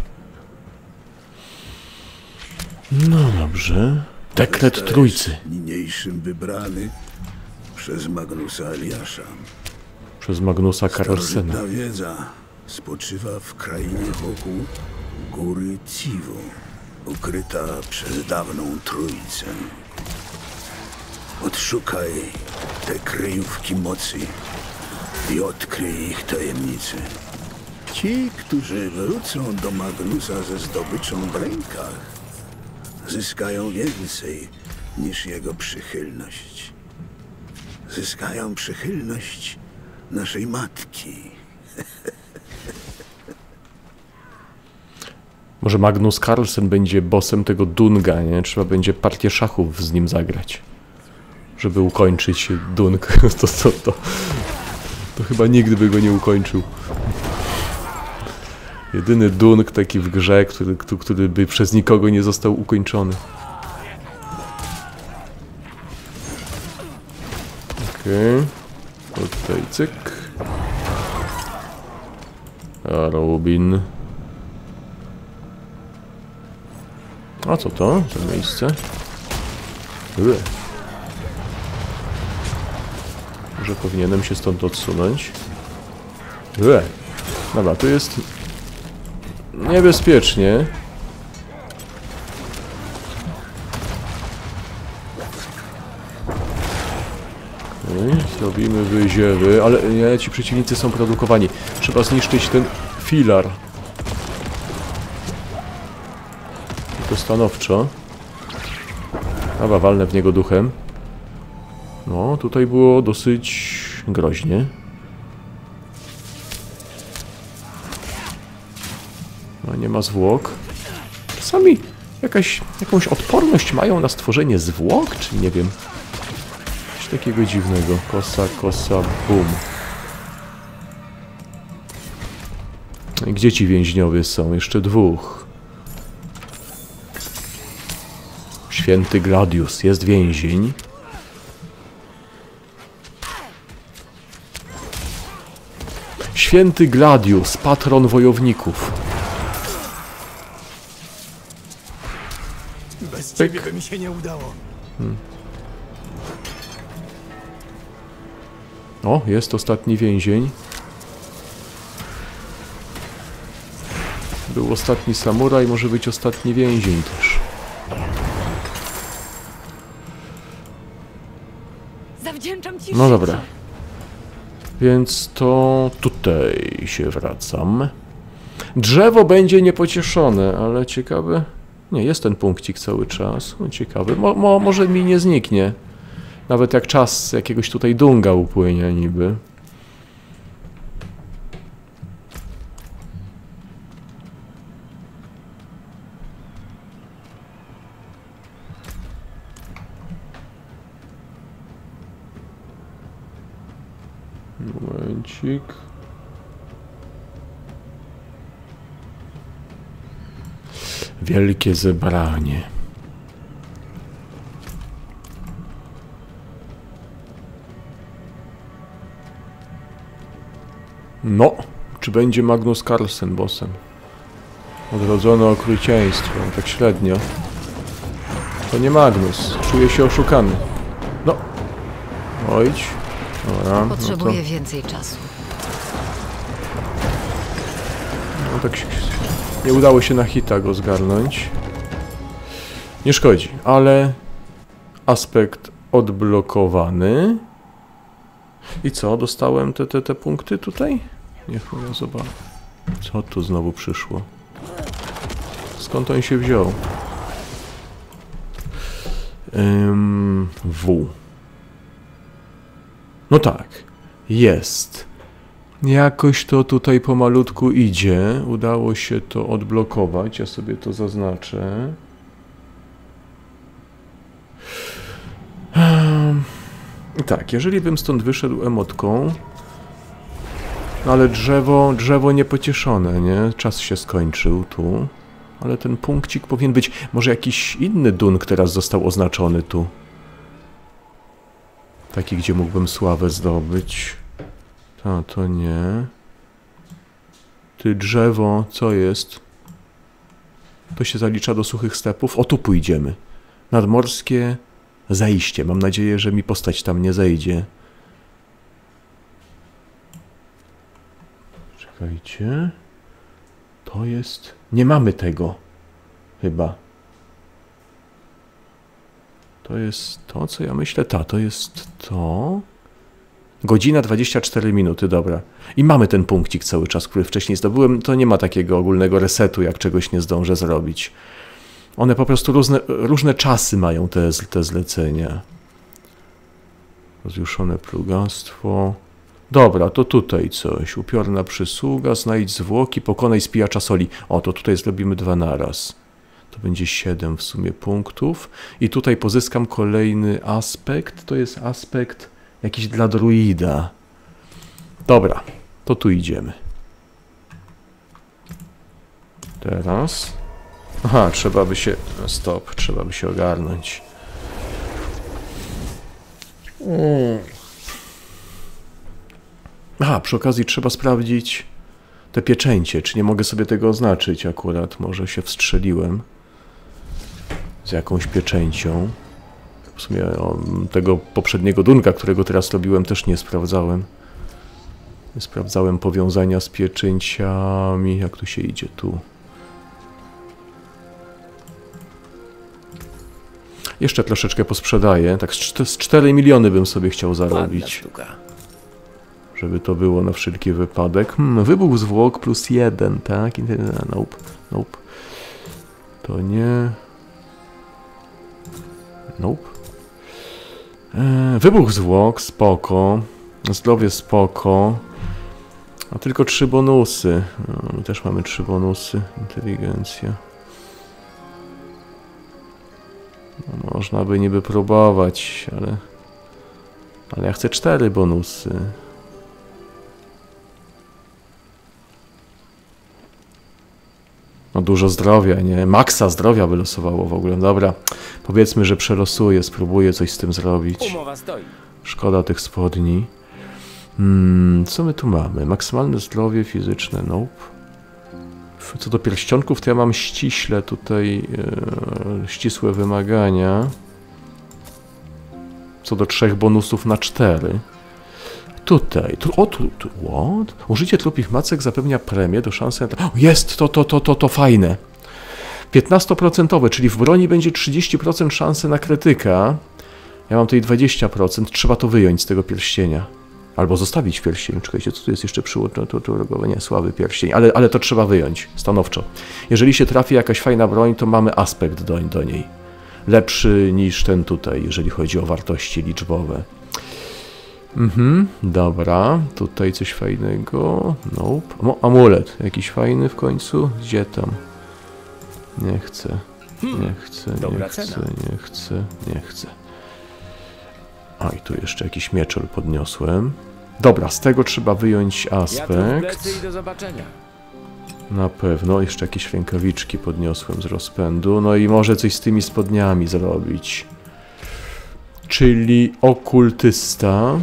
No dobrze. Dekret Trójcy. Niniejszym wybrany przez Magnusa Eliasza. Przez Magnusa Carlsena. Ta wiedza spoczywa w krainie wokół góry Ciwu, ukryta przez dawną Trójcę. Odszukaj te kryjówki mocy i odkryj ich tajemnice. Ci, którzy wrócą do Magnusa ze zdobyczą w rękach, zyskają więcej niż jego przychylność. Zyskają przychylność naszej matki. Może Magnus Carlsen będzie bossem tego Dunga, nie? Trzeba będzie partię szachów z nim zagrać, żeby ukończyć Dung. To chyba nigdy by go nie ukończył. Jedyny Dung taki w grze, który by przez nikogo nie został ukończony. Okej. Tutaj cyk. A Robin. A co to za miejsce? Może powinienem się stąd odsunąć. Dobra, tu jest niebezpiecznie. Zrobimy wyziewy, ale nie, ci przeciwnicy są produkowani. Trzeba zniszczyć ten filar. I to stanowczo. Dobra, walnę w niego duchem. No, tutaj było dosyć groźnie. No, nie ma zwłok. Czasami jakąś odporność mają na stworzenie zwłok, czy nie wiem. Coś takiego dziwnego. Kosa, bum. No i gdzie ci więźniowie są? Jeszcze dwóch. Święty Gladius. Jest więzień. Święty Gladius, patron wojowników. Bez ciebie by mi się nie udało. O, jest ostatni więzień. Był ostatni samuraj, może być ostatni więzień też. Zawdzięczam ci No życie. dobra. Więc to tutaj się wracam. Drzewo będzie niepocieszone, ale ciekawe... Nie, jest ten punkcik cały czas. No, ciekawy. Może mi nie zniknie. Nawet jak czas jakiegoś tutaj dunga upłynie niby. Momencik. Wielkie zebranie. No, czy będzie Magnus Carlsen bossem? Odrodzone okrucieństwo, tak średnio. To nie Magnus, czuję się oszukany. No, ojdź. Dobra, Potrzebuję no to... więcej czasu. No tak się... Nie udało się na hita go zgarnąć. Nie szkodzi, ale... Aspekt odblokowany. I co? Dostałem te punkty tutaj? Niech ja zobaczę. Co tu znowu przyszło? Skąd on się wziął? W. No tak. Jest. Jakoś to tutaj pomalutku idzie. Udało się to odblokować. Ja sobie to zaznaczę. Tak, jeżeli bym stąd wyszedł emotką, no ale drzewo niepocieszone, nie? Czas się skończył tu, ale ten punkcik powinien być, może jakiś inny dung teraz został oznaczony tu. Taki, gdzie mógłbym sławę zdobyć. To nie. Ty drzewo, co jest? To się zalicza do suchych stepów? O, tu pójdziemy. Nadmorskie zajście. Mam nadzieję, że mi postać tam nie zejdzie. Czekajcie. To jest... Nie mamy tego. Chyba. To jest to, co ja myślę. To jest to... Godzina 24 minuty, dobra. I mamy ten punkcik cały czas, który wcześniej zdobyłem. To nie ma takiego ogólnego resetu, jak czegoś nie zdążę zrobić. One po prostu różne czasy mają te zlecenia. Rozjuszone plugastwo. Dobra, to tutaj coś. Upiorna przysługa, znajdź zwłoki, pokonaj spijacza soli. O, to tutaj zrobimy 2 naraz. To będzie 7 w sumie punktów. I tutaj pozyskam kolejny aspekt. To jest aspekt jakiś dla druida. Dobra, to tu idziemy. Teraz... Aha, trzeba by się... Stop, trzeba by się ogarnąć. Aha, przy okazji trzeba sprawdzić te pieczęcie, czy nie mogę sobie tego oznaczyć akurat. Może się wstrzeliłem z jakąś pieczęcią. W sumie tego poprzedniego dunka, którego teraz robiłem, też nie sprawdzałem. Nie sprawdzałem powiązania z pieczęciami. Jak tu się idzie? Tu. Jeszcze troszeczkę posprzedaję. Tak z 4 miliony bym sobie chciał zarobić. Żeby to było na wszelki wypadek. Wybuch zwłok plus 1, tak? Nope, nope. To nie... Nope. Wybuch zwłok, spoko. Zdrowie, spoko. A tylko 3 bonusy. My też mamy 3 bonusy. Inteligencja. No, można by niby próbować, ale ja chcę 4 bonusy. No dużo zdrowia, nie? Maksa zdrowia wylosowało w ogóle. Dobra, powiedzmy, że przelosuję, spróbuję coś z tym zrobić. Umowa stoi. Szkoda tych spodni. Co my tu mamy? Maksymalne zdrowie fizyczne, nope. Co do pierścionków, to ja mam ściśle tutaj ścisłe wymagania. Co do 3 bonusów na 4. Tutaj, what? Użycie trupich macek zapewnia premię do szansy na... O, jest, to fajne. 15%, czyli w broni będzie 30% szansy na krytyka. Ja mam tutaj 20%, trzeba to wyjąć z tego pierścienia. Albo zostawić w pierścieniu. Czekajcie, co tu jest jeszcze przyłączone? Nie, słaby pierścień, ale to trzeba wyjąć, stanowczo. Jeżeli się trafi jakaś fajna broń, to mamy aspekt do niej. Lepszy niż ten tutaj, jeżeli chodzi o wartości liczbowe. Dobra, tutaj coś fajnego. Nope. Amulet, jakiś fajny w końcu? Gdzie tam? Nie chcę. Nie chcę. A i tu jeszcze jakiś mieczol podniosłem. Dobra, z tego trzeba wyjąć aspekt. I do zobaczenia. Na pewno, jeszcze jakieś rękawiczki podniosłem z rozpędu. No i może coś z tymi spodniami zrobić. Czyli okultysta.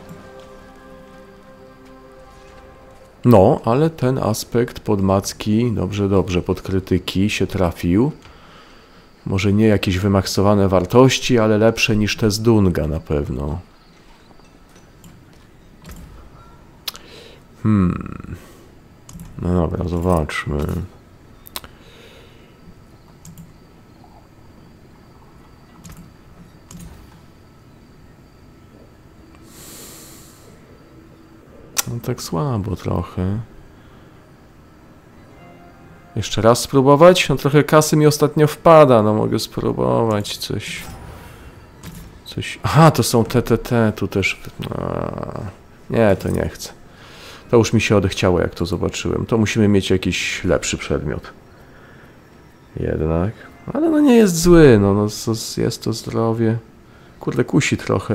No, ale ten aspekt pod macki, dobrze, pod krytyki się trafił. Może nie jakieś wymaksowane wartości, ale lepsze niż te z Dunga na pewno. No dobra, zobaczmy. No tak słabo trochę. Jeszcze raz spróbować? No trochę kasy mi ostatnio wpada, no mogę spróbować coś. Aha, to są TTT, tu też... Nie, to nie chcę. To już mi się odechciało, jak to zobaczyłem. To musimy mieć jakiś lepszy przedmiot. Jednak. Ale no nie jest zły, no jest to zdrowie. Kurde, kusi trochę.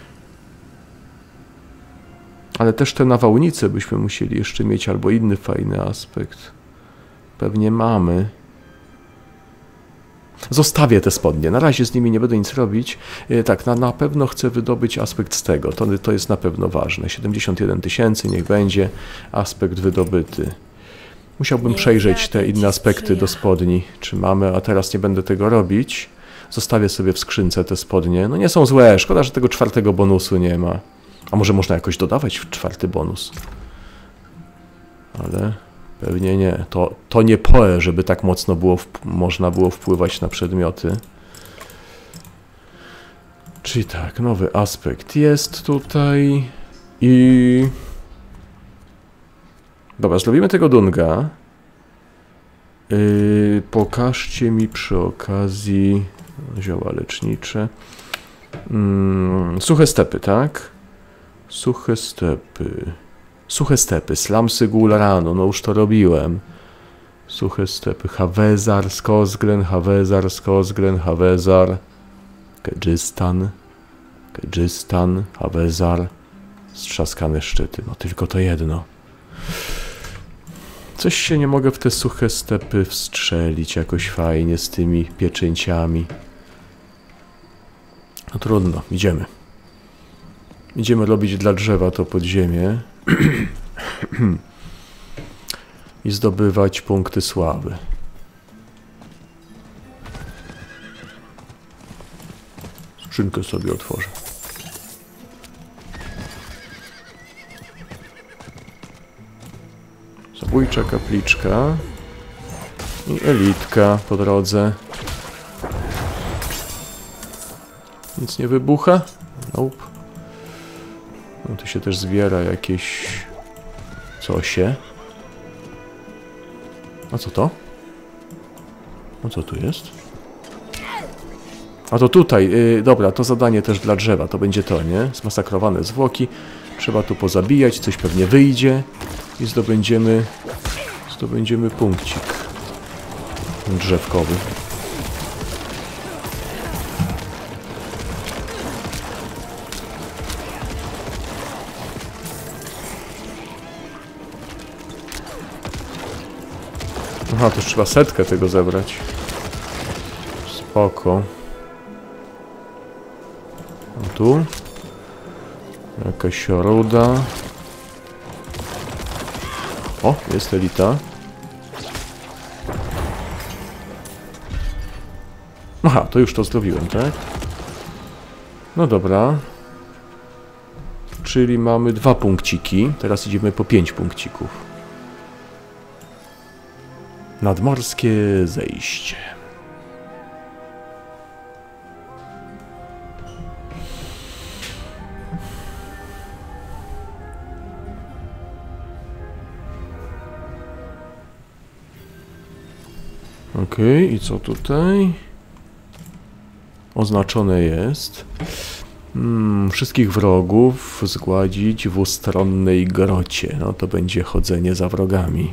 Ale też te nawałnice byśmy musieli jeszcze mieć, albo inny fajny aspekt. Pewnie mamy. Zostawię te spodnie. Na razie z nimi nie będę nic robić. Tak, na pewno chcę wydobyć aspekt z tego. To jest na pewno ważne. 71 000, niech będzie aspekt wydobyty. Musiałbym przejrzeć te inne aspekty do spodni, czy mamy, a teraz nie będę tego robić. Zostawię sobie w skrzynce te spodnie. No nie są złe, szkoda, że tego 4. bonusu nie ma. A może można jakoś dodawać w 4. bonus? Ale pewnie nie. To nie PoE, żeby tak mocno można było wpływać na przedmioty. Czyli tak, nowy aspekt jest tutaj. I... Dobra, zrobimy tego Dunga. Pokażcie mi przy okazji zioła lecznicze. Suche stepy, tak? Suche stepy, slamsy Gulranu, no już to robiłem. Suche stepy, Havezar, Skozgren, Havezar, Kedżystan, Havezar, strzaskane szczyty, no tylko to jedno. Coś się nie mogę w te suche stepy wstrzelić jakoś fajnie z tymi pieczęciami. No trudno, idziemy. Idziemy robić dla drzewa to podziemie i zdobywać punkty sławy. Skrzynkę sobie otworzę. Zabójcza kapliczka i elitka po drodze. Nic nie wybucha? Nope. No tu się też zbiera jakieś cosie. A co to? A co tu jest? A to tutaj, dobra, to zadanie też dla drzewa, to będzie to, nie? Zmasakrowane zwłoki. Trzeba tu pozabijać, coś pewnie wyjdzie i zdobędziemy punkcik drzewkowy. Aha, to już trzeba 100 tego zebrać. Spoko. A tu? Jakaś ruda. O, jest elita. Aha, to już to zrobiłem, tak? No dobra. Czyli mamy 2 punkciki. Teraz idziemy po 5 punkcików. Nadmorskie zejście. Okej, i co tutaj? Oznaczone jest. Wszystkich wrogów zgładzić w dwustronnej grocie. No to będzie chodzenie za wrogami.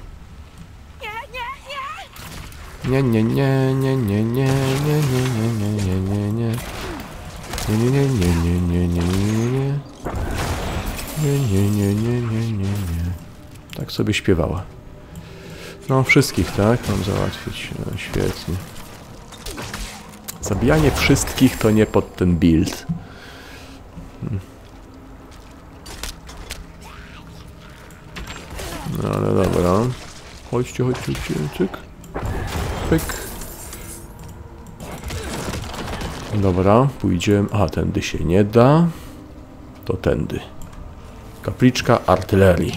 Nie, nie, nie, nie, nie, nie, nie, nie, nie, nie, nie, nie, nie. Nie, nie, nie, nie, nie, nie, nie, nie. Nie, nie, nie, nie, nie, nie, nie. Tak sobie śpiewała. No, wszystkich, tak? Mam załatwić. No, świetnie. Zabijanie wszystkich to nie pod ten build. No, ale dobra. Chodźcie, chodźcie, cyk. Pyk. Dobra, pójdziemy. A, tędy się nie da. To tędy. Kapliczka artylerii.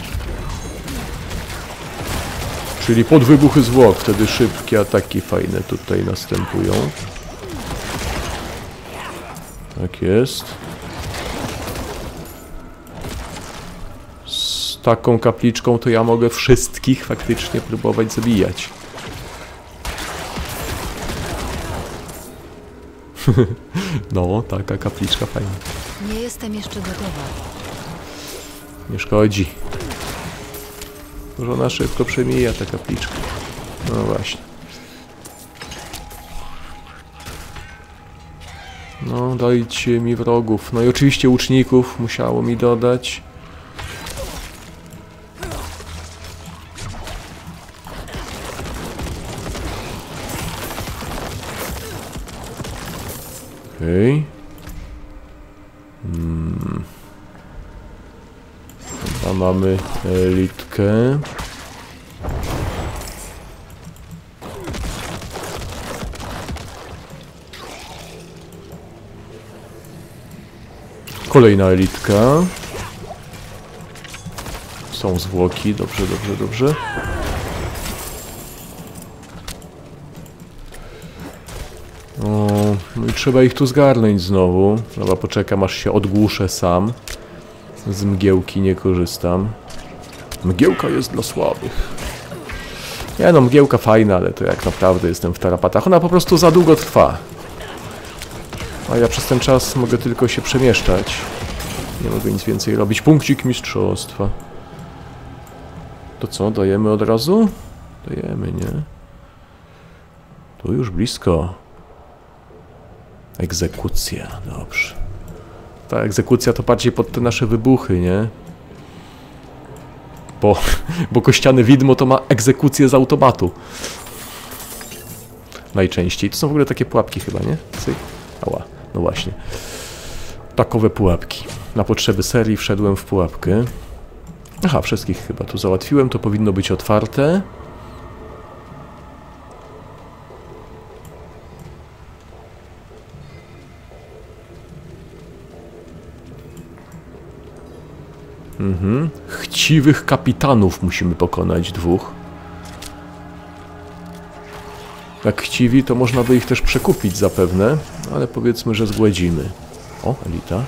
Czyli pod wybuchy zwłok. Wtedy szybkie ataki fajne tutaj następują. Tak jest. Z taką kapliczką to ja mogę wszystkich faktycznie próbować zabijać. No, taka kapliczka fajna. Nie jestem jeszcze gotowa. Nie szkodzi. Że ona szybko przemija ta kapliczka. No właśnie. No, dajcie mi wrogów. No i oczywiście łuczników musiało mi dodać. Okej. Chyba mamy elitkę. Kolejna elitka. Są zwłoki. Dobrze, dobrze, dobrze. O, no i trzeba ich tu zgarnąć znowu. Dobra, poczekam aż się odgłuszę sam. Z mgiełki nie korzystam. Mgiełka jest dla słabych. Nie no, mgiełka fajna, ale to jak naprawdę jestem w tarapatach. Ona po prostu za długo trwa. A ja przez ten czas mogę tylko się przemieszczać. Nie mogę nic więcej robić. Punkcik mistrzostwa. To co, dajemy od razu? Dajemy, nie? Tu już blisko. Egzekucja, dobrze. Ta egzekucja to bardziej pod te nasze wybuchy, nie? Bo kościane widmo to ma egzekucję z automatu. Najczęściej. To są w ogóle takie pułapki chyba, nie? Cyk. Ała, no właśnie. Takowe pułapki. Na potrzeby serii wszedłem w pułapkę. Aha, wszystkich chyba tu załatwiłem. To powinno być otwarte. Chciwych kapitanów musimy pokonać 2. Jak chciwi, to można by ich też przekupić zapewne, ale powiedzmy, że zgładzimy. O, elita.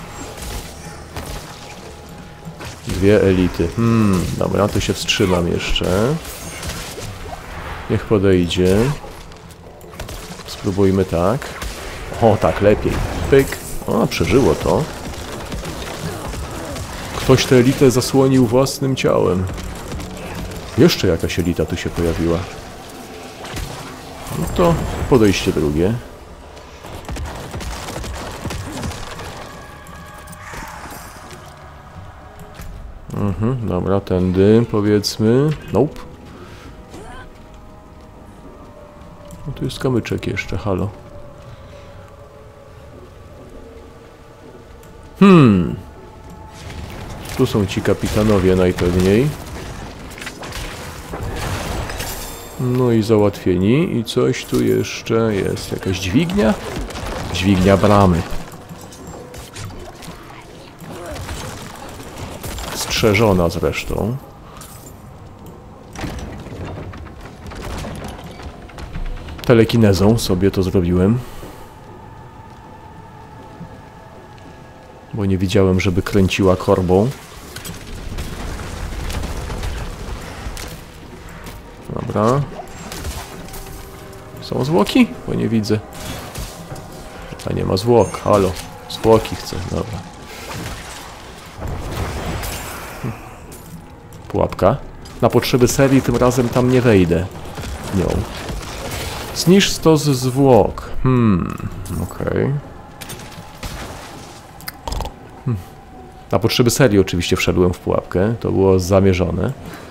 2 elity. Dobra, to się wstrzymam jeszcze. Niech podejdzie. Spróbujmy tak. O, tak, lepiej. Pyk. O, przeżyło to. Ktoś tę elitę zasłonił własnym ciałem. Jeszcze jakaś elita tu się pojawiła. No to podejście drugie. Dobra, tędy powiedzmy. Nope. No tu jest kamyczek jeszcze, halo. Tu są ci kapitanowie najpewniej. No i załatwieni. I coś tu jeszcze jest. Jakaś dźwignia? Dźwignia bramy. Strzeżona zresztą. Telekinezą sobie to zrobiłem. Bo nie widziałem, żeby kręciła korbą. Dobra. Są zwłoki? Bo nie widzę. A nie ma zwłok. Halo. Zwłoki chcę. Dobra. Pułapka. Na potrzeby serii tym razem tam nie wejdę. Nią. Zniszcz stos zwłok. Okej. Na potrzeby serii oczywiście wszedłem w pułapkę. To było zamierzone.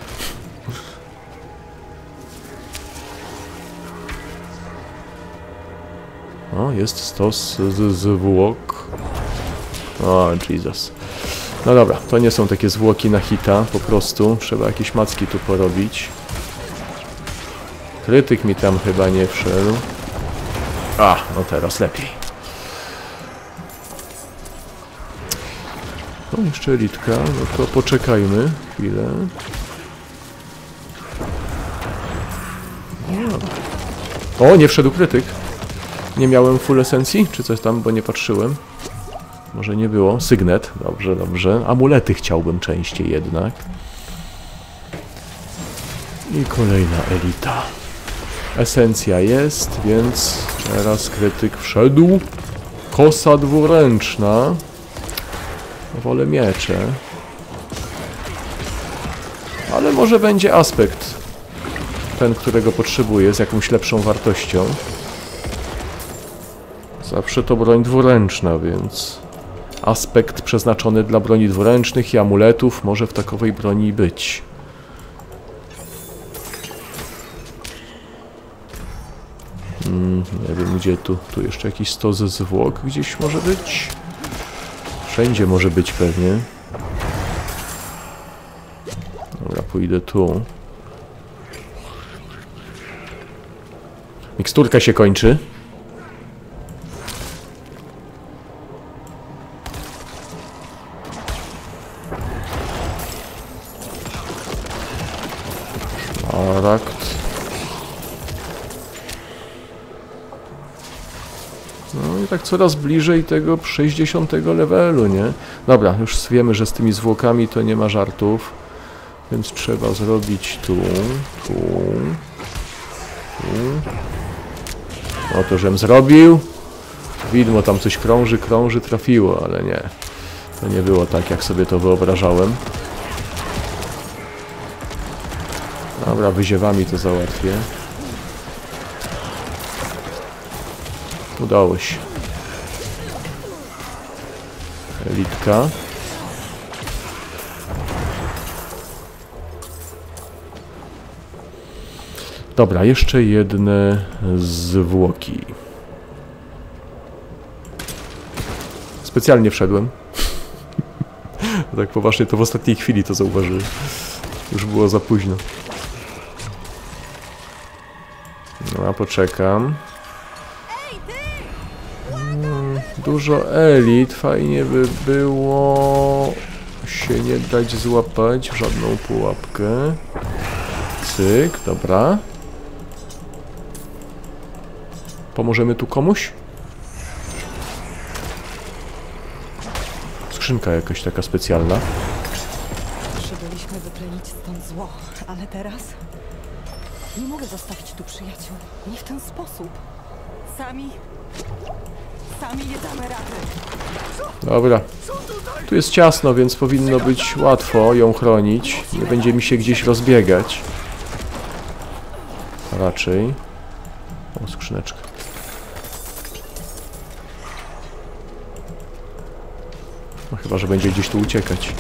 O, jest stos zwłok. O, Jesus. No dobra, to nie są takie zwłoki na hita, po prostu. Trzeba jakieś macki tu porobić. Krytyk mi tam chyba nie wszedł. A, no teraz lepiej. No jeszcze elitka, no to poczekajmy chwilę. O, nie wszedł krytyk. Nie miałem full esencji, czy coś tam, bo nie patrzyłem. Może nie było. Sygnet, dobrze, dobrze. Amulety chciałbym częściej jednak. I kolejna elita. Esencja jest, więc teraz krytyk wszedł. Kosa dwuręczna. Wolę miecze. Ale może będzie aspekt. Ten, którego potrzebuję, z jakąś lepszą wartością. Zawsze to broń dwuręczna, więc aspekt przeznaczony dla broni dwuręcznych i amuletów może w takowej broni być. Nie wiem gdzie tu. Tu jeszcze jakiś stos zwłok gdzieś może być. Wszędzie może być pewnie. Dobra, pójdę tu. Miksturka się kończy. Arakt. No i tak coraz bliżej tego 60 levelu, nie? Dobra, już wiemy, że z tymi zwłokami to nie ma żartów. Więc trzeba zrobić tu. No to żem zrobił. Widmo tam coś krąży, trafiło, ale nie. To nie było tak, jak sobie to wyobrażałem. Dobra, wyziewami to załatwię. Udało się. Elitka. Dobra, jeszcze jedne zwłoki. Specjalnie wszedłem. Tak poważnie to w ostatniej chwili to zauważyłem. Już było za późno. No, a poczekam. Dużo elit. Fajnie by było się nie dać złapać w żadną pułapkę. Cyk, dobra. Pomożemy tu komuś? Skrzynka jakaś taka specjalna. Przybyliśmy wyplenić stąd zło, ale teraz nie mogę zostawić tu przyjaciół. Nie w ten sposób. Sami nie damy rady. Dobra. Tu jest ciasno, więc powinno być łatwo ją chronić. Nie będzie mi się gdzieś rozbiegać. Raczej. O, skrzyneczka. No chyba, że będzie gdzieś tu uciekać.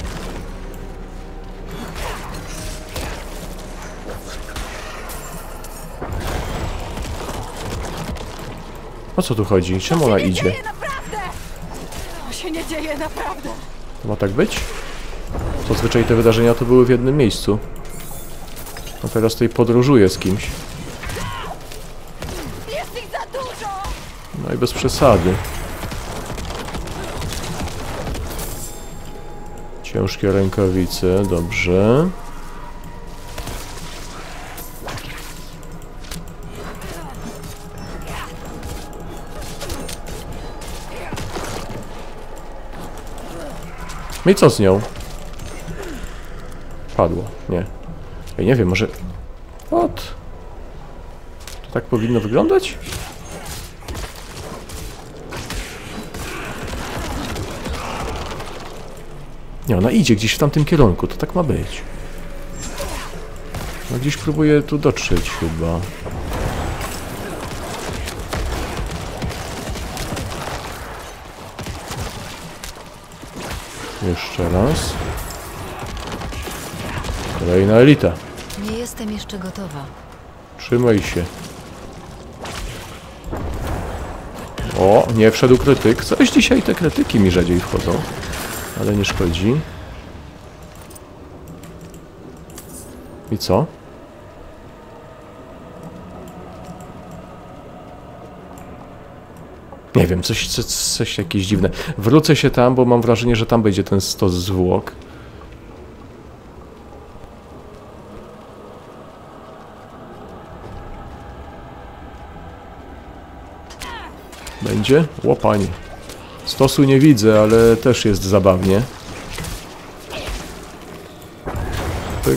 O co tu chodzi? Czemu ona idzie? To się nie dzieje naprawdę. To ma tak być? Zazwyczaj te wydarzenia to były w jednym miejscu. A teraz tutaj podróżuję z kimś. Jest ich za dużo! No i bez przesady. Ciężkie rękawice, dobrze. No i co z nią? Padło, nie. Ja nie wiem, może... What? To tak powinno wyglądać? Nie, ona idzie gdzieś w tamtym kierunku, to tak ma być. No gdzieś próbuję tu dotrzeć chyba. Jeszcze raz. Kolejna elita. Nie jestem jeszcze gotowa. Trzymaj się. O, nie wszedł krytyk. Coś dzisiaj te krytyki mi rzadziej wchodzą. Ale nie szkodzi. I co? Nie wiem, coś jakieś dziwne. Wrócę się tam, bo mam wrażenie, że tam będzie ten stos zwłok. Będzie? Łopanie. Stosu nie widzę, ale też jest zabawnie. Pyk.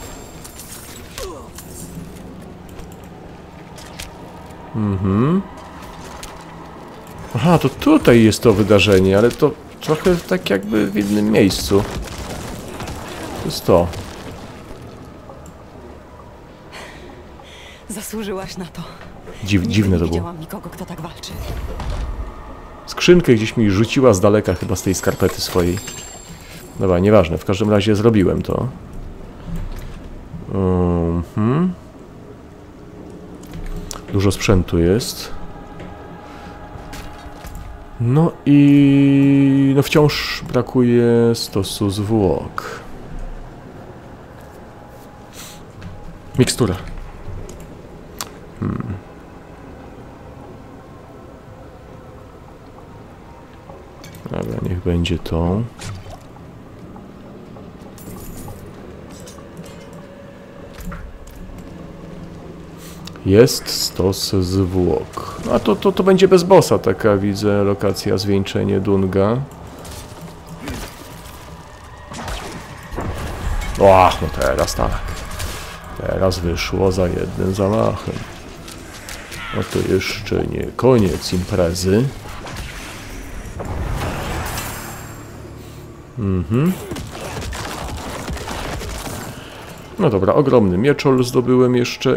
Aha, to tutaj jest to wydarzenie, ale to trochę tak jakby w innym miejscu. To jest to. Zasłużyłaś na to. Dziwne to Nie było. widziałam nikogo, kto tak walczy. Skrzynkę gdzieś mi rzuciła z daleka chyba z tej skarpety swojej. Dobra, nieważne, w każdym razie zrobiłem to. Dużo sprzętu jest. No i... no wciąż brakuje stosu zwłok. Mikstura. Dobra, niech będzie to. Jest stos zwłok. A to będzie bez bossa, taka widzę lokacja, zwieńczenie Dunga. O, no teraz tak. Teraz wyszło za jednym zamachem. No to jeszcze nie koniec imprezy. No dobra, ogromny mieczol zdobyłem jeszcze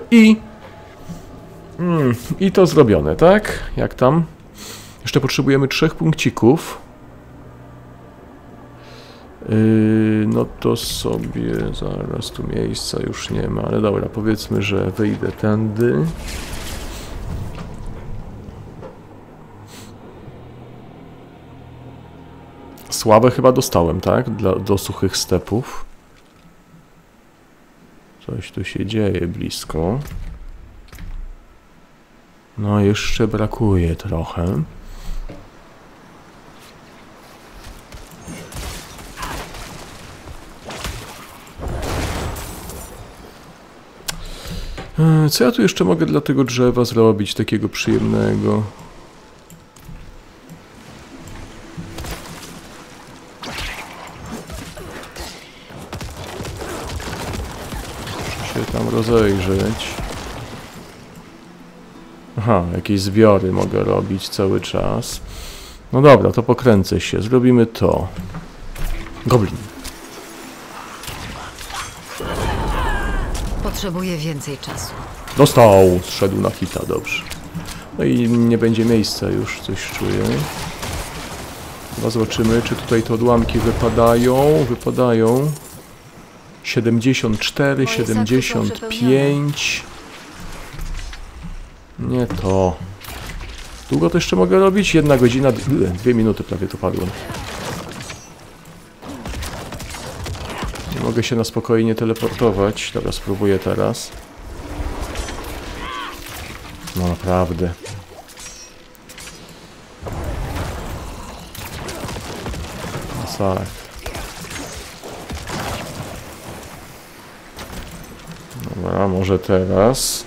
i to zrobione, tak? Jak tam? Jeszcze potrzebujemy 3 punkcików. No to sobie zaraz tu miejsca już nie ma, ale dobra, powiedzmy, że wyjdę tędy. Sławę chyba dostałem, tak? Do suchych stepów. Coś tu się dzieje blisko. No jeszcze brakuje trochę. Co ja tu jeszcze mogę dla tego drzewa zrobić takiego przyjemnego? Muszę się tam rozejrzeć. Aha, jakieś zbiory mogę robić cały czas. No dobra, to pokręcę się. Zrobimy to. Goblin. Potrzebuję więcej czasu. Dostał! Zszedł na hita, dobrze. No i nie będzie miejsca już, coś czuję. Chyba zobaczymy, czy tutaj te odłamki wypadają. Wypadają. 74, 75. Nie to. Długo to jeszcze mogę robić? 1 godzina, 2 minuty prawie to padło. Mogę się na spokojnie teleportować. Dobra, spróbuję teraz. No naprawdę. Masakra. Dobra, może teraz.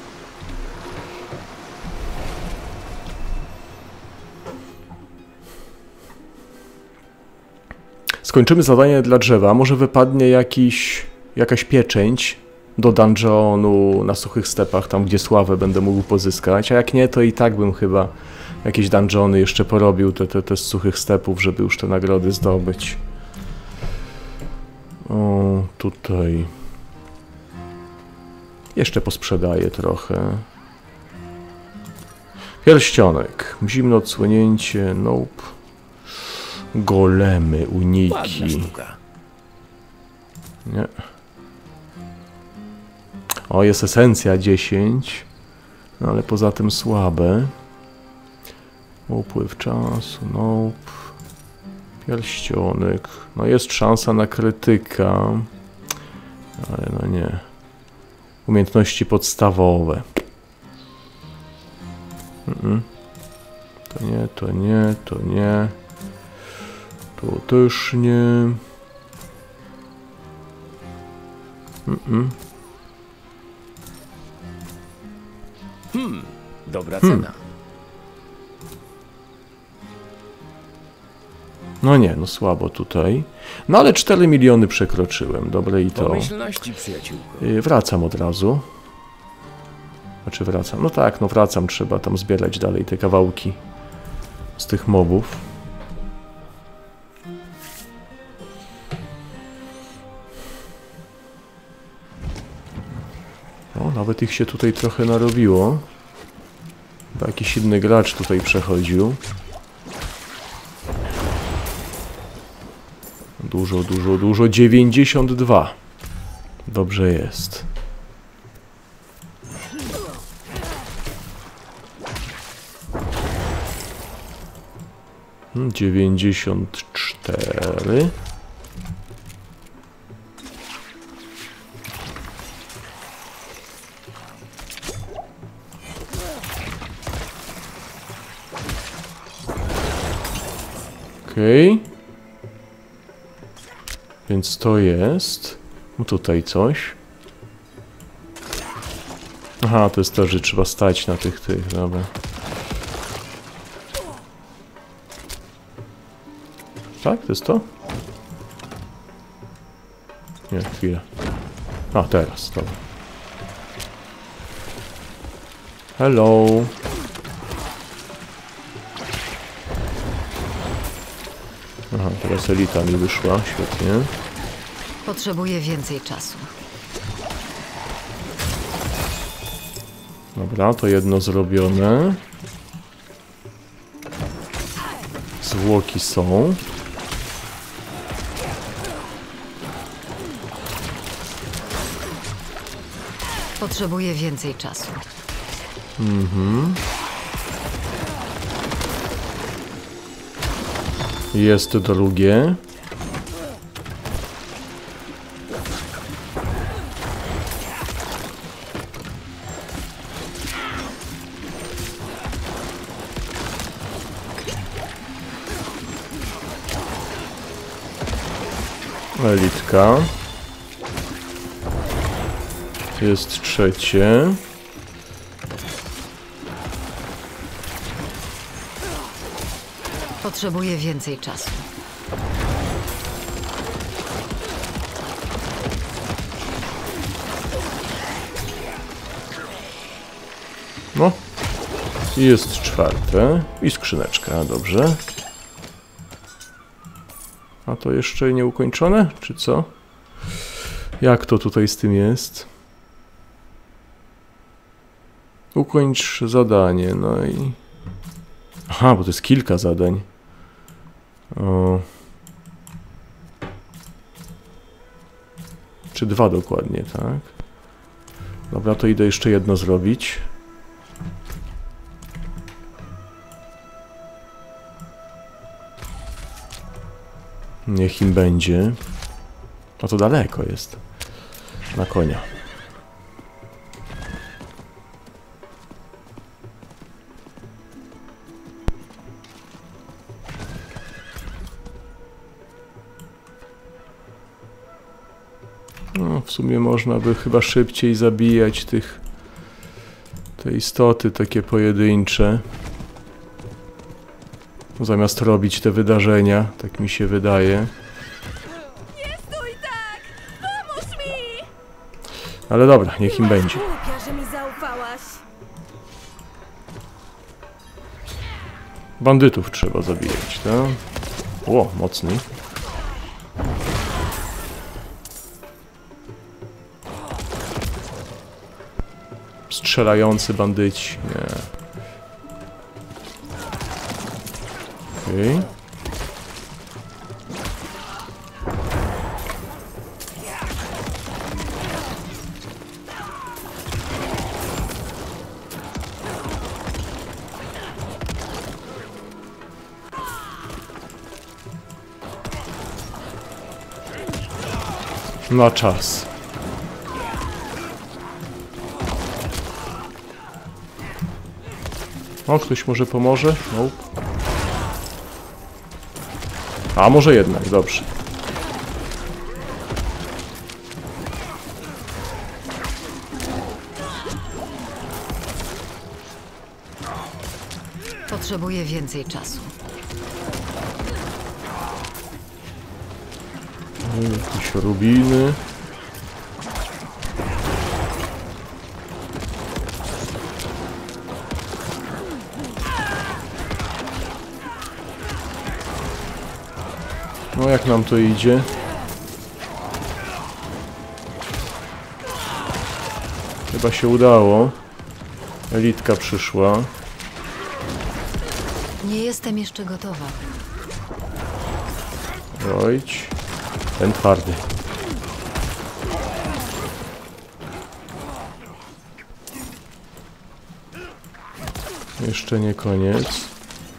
Skończymy zadanie dla drzewa. Może wypadnie jakaś pieczęć do dungeonu na suchych stepach, tam gdzie sławę będę mógł pozyskać. A jak nie, to i tak bym chyba jakieś dungeony jeszcze porobił, te z suchych stepów, żeby już te nagrody zdobyć. O, tutaj. Jeszcze posprzedaję trochę. Pierścionek. Zimne odsłonięcie. Nope. Golemy, Ładna uniki. sztuka. Nie. O, jest esencja 10. No ale poza tym słabe. Upływ czasu. Nope. Pierścionek. No jest szansa na krytyka. Ale no nie. Umiejętności podstawowe. To nie, to nie, to nie. To też nie. Dobra cena. No nie, no słabo tutaj. No ale 4 miliony przekroczyłem. Dobre i to. Pomyślności, przyjaciółko. Wracam od razu. Znaczy wracam. No tak, no wracam. Trzeba tam zbierać dalej te kawałki z tych mobów. O, nawet ich się tutaj trochę narobiło. Chyba jakiś inny gracz tutaj przechodził. Dużo, dużo, dużo. 92. Dobrze jest. Hmm, 94. Okej. Więc to jest. No tutaj coś. Aha, to jest to, że trzeba stać na tych, dobra. Tak? To jest to? Nie, chwilę. A, teraz, dobra. Hello. Aha, teraz elita mi wyszła, świetnie. Potrzebuję więcej czasu. Dobra, to jedno zrobione. Zwłoki są. Potrzebuję więcej czasu. Jest drugie. Elitka. Jest trzecie. Potrzebuję więcej czasu. No. I jest czwarte. I skrzyneczka, dobrze. A to jeszcze nie ukończone, czy co? Jak to tutaj z tym jest? Ukończ zadanie, no i... Aha, bo to jest kilka zadań. O. Czy 2 dokładnie, tak? Dobra, to idę jeszcze jedno zrobić. Niech im będzie. A to daleko jest. Na konia. No, w sumie można by chyba szybciej zabijać te istoty takie pojedyncze. Zamiast robić te wydarzenia, tak mi się wydaje. Nie stój tak! Pomóż mi! Ale dobra, niech im będzie. Głupia, że mi zaufałaś. Bandytów trzeba zabijać, tak? Ło, mocny. Strzelający bandyci, nie. Okej. Na czas. O, ktoś może pomoże? Nope. A może jednak, dobrze. Potrzebuję więcej czasu. Jakieś rubiny. No jak nam to idzie? Chyba się udało. Elitka przyszła. Nie jestem jeszcze gotowa. Ojdź. Ten twardy. Jeszcze nie koniec.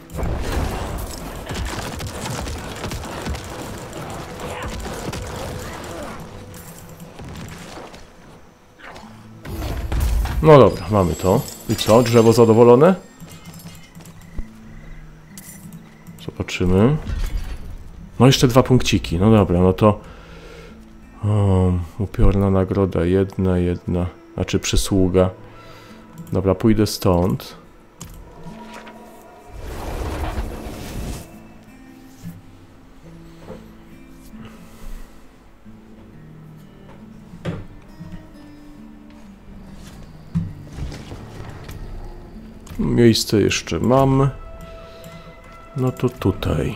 No dobra, mamy to. I co? Drzewo zadowolone? Zobaczymy. No jeszcze 2 punkciki. No dobra, no to... O, upiorna nagroda. Jedna. Znaczy przysługa. Dobra, pójdę stąd. Miejsce jeszcze mam. No to tutaj.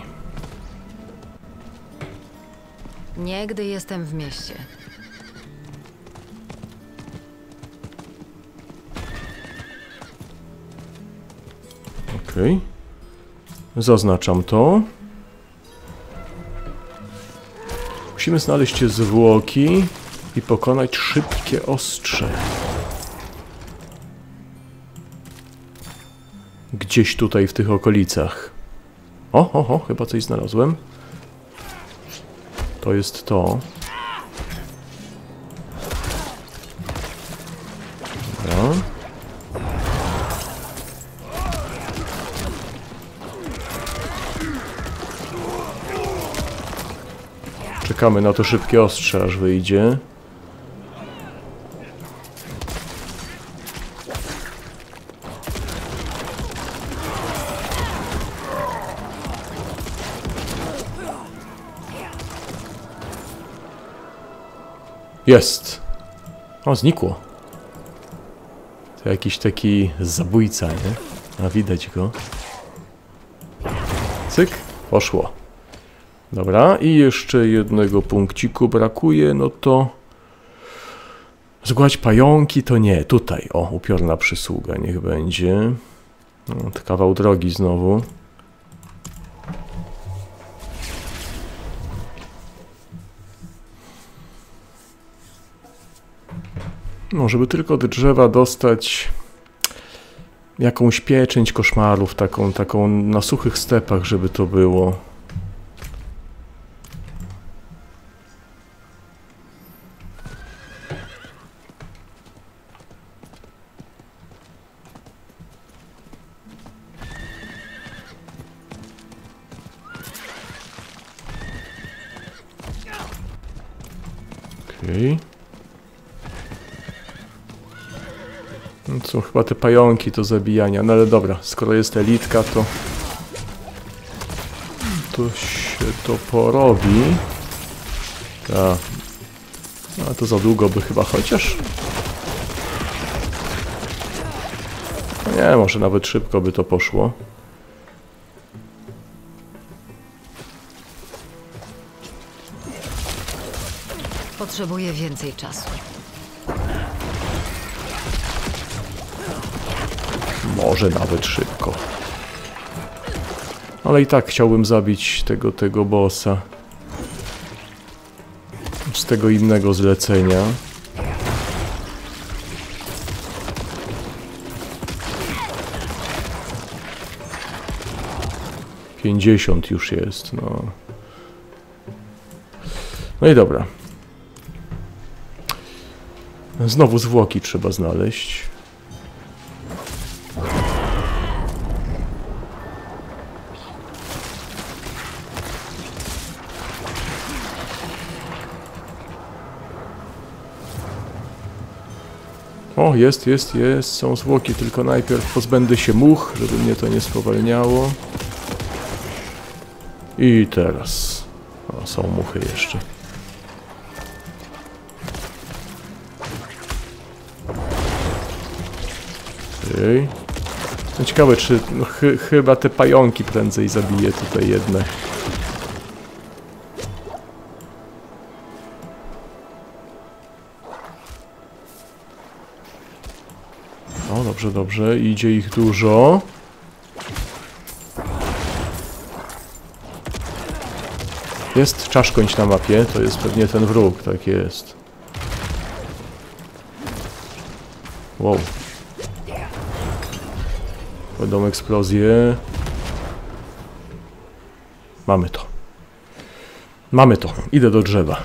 Nie, gdy jestem w mieście. Okej. Zaznaczam to. Musimy znaleźć zwłoki i pokonać szybkie ostrze. Gdzieś tutaj w tych okolicach. O, chyba coś znalazłem. To jest to. Dobra. Czekamy na to szybkie ostrze, aż wyjdzie. Jest. O, znikło. To jakiś taki zabójca, nie? A widać go. Cyk, poszło. Dobra, i jeszcze jednego punkciku brakuje, no to... Zgładź pająki, to nie, tutaj. O, upiorna przysługa, niech będzie. No, to kawał drogi znowu. No, żeby tylko od drzewa dostać jakąś pieczęć koszmarów, taką na suchych stepach, żeby to było. Okej. No to są chyba te pająki do zabijania, no ale dobra, skoro jest elitka, to się to porobi. Tak. A to za długo by chyba chociaż. No nie, może nawet szybko by to poszło. Potrzebuję więcej czasu. Może nawet szybko. Ale i tak chciałbym zabić tego bossa. Z tego innego zlecenia. $50 już jest, no. No i dobra. Znowu zwłoki trzeba znaleźć. O, jest, są zwłoki, tylko najpierw pozbędę się much, żeby mnie to nie spowalniało. I teraz. O, są muchy jeszcze. Okej. No ciekawe, czy no, chyba te pająki prędzej zabije tutaj jednak. O, dobrze, dobrze. Idzie ich dużo. Jest czaszkońć na mapie, to jest pewnie ten wróg, tak jest. Wow. Będą eksplozje. Mamy to. Mamy to. Idę do drzewa.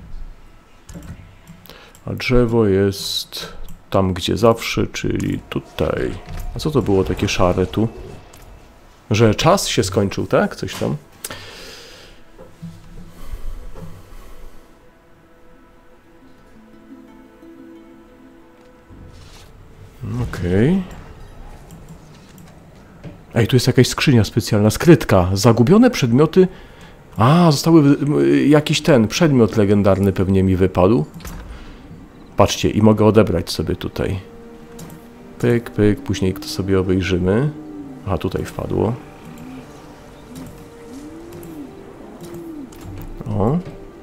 A drzewo jest tam, gdzie zawsze, czyli tutaj. A co to było takie szare tu? Że czas się skończył, tak? Coś tam. Okej. Ej, tu jest jakaś skrzynia specjalna, skrytka. Zagubione przedmioty. A, zostały... Jakiś ten przedmiot legendarny pewnie mi wypadł. Patrzcie, i mogę odebrać sobie tutaj. Pyk, pyk, później to sobie obejrzymy. A, tutaj wpadło. O.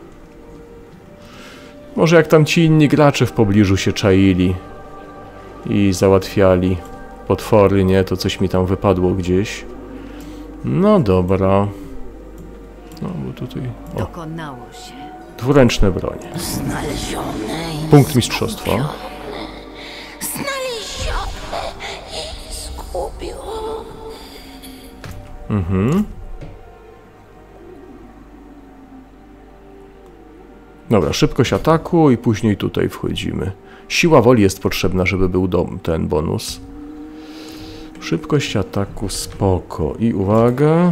Może jak tam ci inni gracze w pobliżu się czaili i załatwiali potwory, nie? To coś mi tam wypadło gdzieś. No dobra. No, bo tutaj... O. Dokonało się. Dwuręczne bronie. Punkt mistrzostwa. Znalezione i zgubiło. Mhm. Dobra, szybkość ataku i później tutaj wchodzimy. Siła woli jest potrzebna, żeby był ten bonus. Szybkość ataku spoko. I uwaga.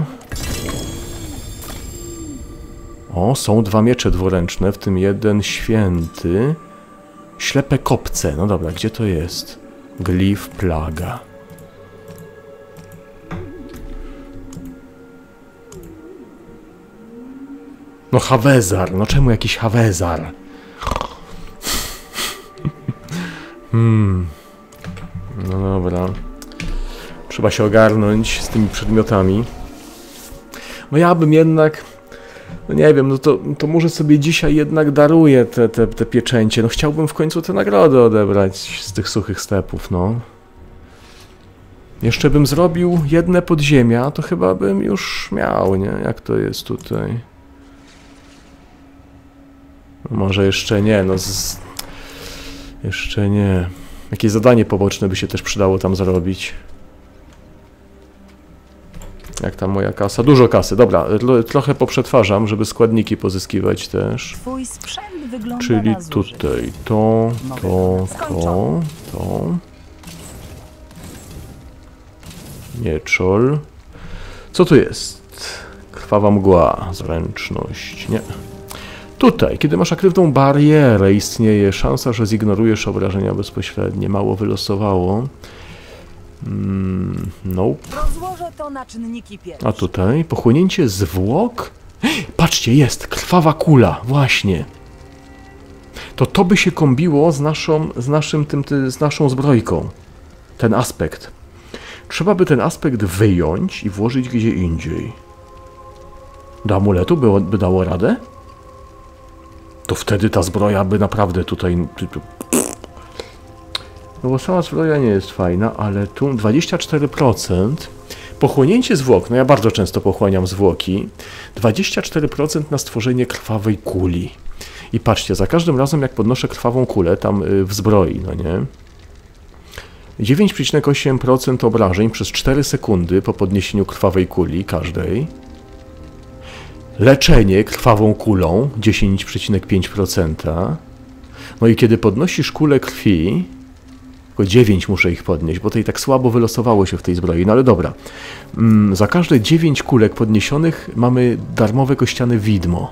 O, są dwa miecze dwuręczne, w tym jeden święty. Ślepe kopce. No dobra, gdzie to jest? Glif plaga. No Hawezar, no czemu jakiś Hawezar? No dobra. Trzeba się ogarnąć z tymi przedmiotami. No ja bym jednak... No nie wiem, no to może sobie dzisiaj jednak daruję te pieczęcie. No chciałbym w końcu te nagrody odebrać z tych suchych stepów, no. Jeszcze bym zrobił jedne podziemia, to chyba bym już miał, nie? Jak to jest tutaj? No może jeszcze nie, no jeszcze nie. Jakieś zadanie poboczne by się też przydało tam zrobić. Jak tam moja kasa? Dużo kasy, dobra, trochę poprzetwarzam, żeby składniki pozyskiwać też. Twój sprzęt wygląda Czyli na zużyty. tutaj to. Mieczol. Co tu jest? Krwawa mgła, zręczność, nie. Tutaj, kiedy masz aktywną barierę, istnieje szansa, że zignorujesz obrażenia bezpośrednie. Mało wylosowało. Nope. Rozłożę to na czynniki pierwsze. A tutaj pochłonięcie zwłok? Patrzcie, jest krwawa kula, właśnie. To by się kombiło z naszą zbrojką. Ten aspekt. Trzeba by ten aspekt wyjąć i włożyć gdzie indziej. Do amuletu by dało radę? To wtedy ta zbroja by naprawdę tutaj... No bo sama zbroja nie jest fajna, ale tu 24%. Pochłonięcie zwłok, no ja bardzo często pochłaniam zwłoki. 24% na stworzenie krwawej kuli. I patrzcie, za każdym razem jak podnoszę krwawą kulę tam w zbroi, no nie? 9,8% obrażeń przez 4 sekundy po podniesieniu krwawej kuli każdej. Leczenie krwawą kulą 10,5%. No i kiedy podnosisz kulę krwi, tylko 9 muszę ich podnieść, bo to i tak słabo wylosowało się w tej zbroi, no ale dobra. Za każde 9 kulek podniesionych mamy darmowe kościane widmo,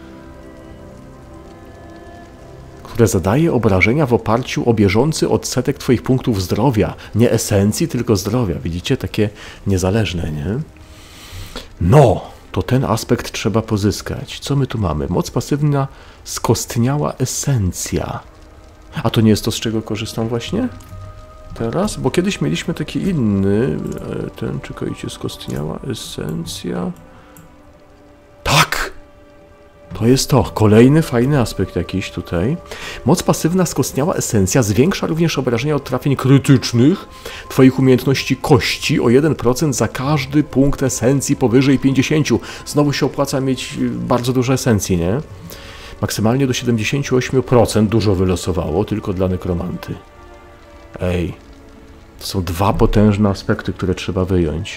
które zadaje obrażenia w oparciu o bieżący odsetek twoich punktów zdrowia. Nie esencji, tylko zdrowia. Widzicie? Takie niezależne, nie? No, to ten aspekt trzeba pozyskać. Co my tu mamy? Moc pasywna, skostniała esencja. A to nie jest to, z czego korzystam właśnie? Teraz? Bo kiedyś mieliśmy taki inny... Ten, czekajcie, skostniała esencja... Tak! To jest to. Kolejny fajny aspekt jakiś tutaj. Moc pasywna, skostniała esencja zwiększa również obrażenia od trafień krytycznych twoich umiejętności kości o 1% za każdy punkt esencji powyżej 50. Znowu się opłaca mieć bardzo dużo esencji, nie? Maksymalnie do 78%, dużo wylosowało, tylko dla nekromanty. Ej, to są dwa potężne aspekty, które trzeba wyjąć.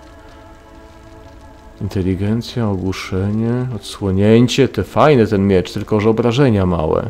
Inteligencja, ogłuszenie, odsłonięcie, te fajne ten miecz, tylko że obrażenia małe.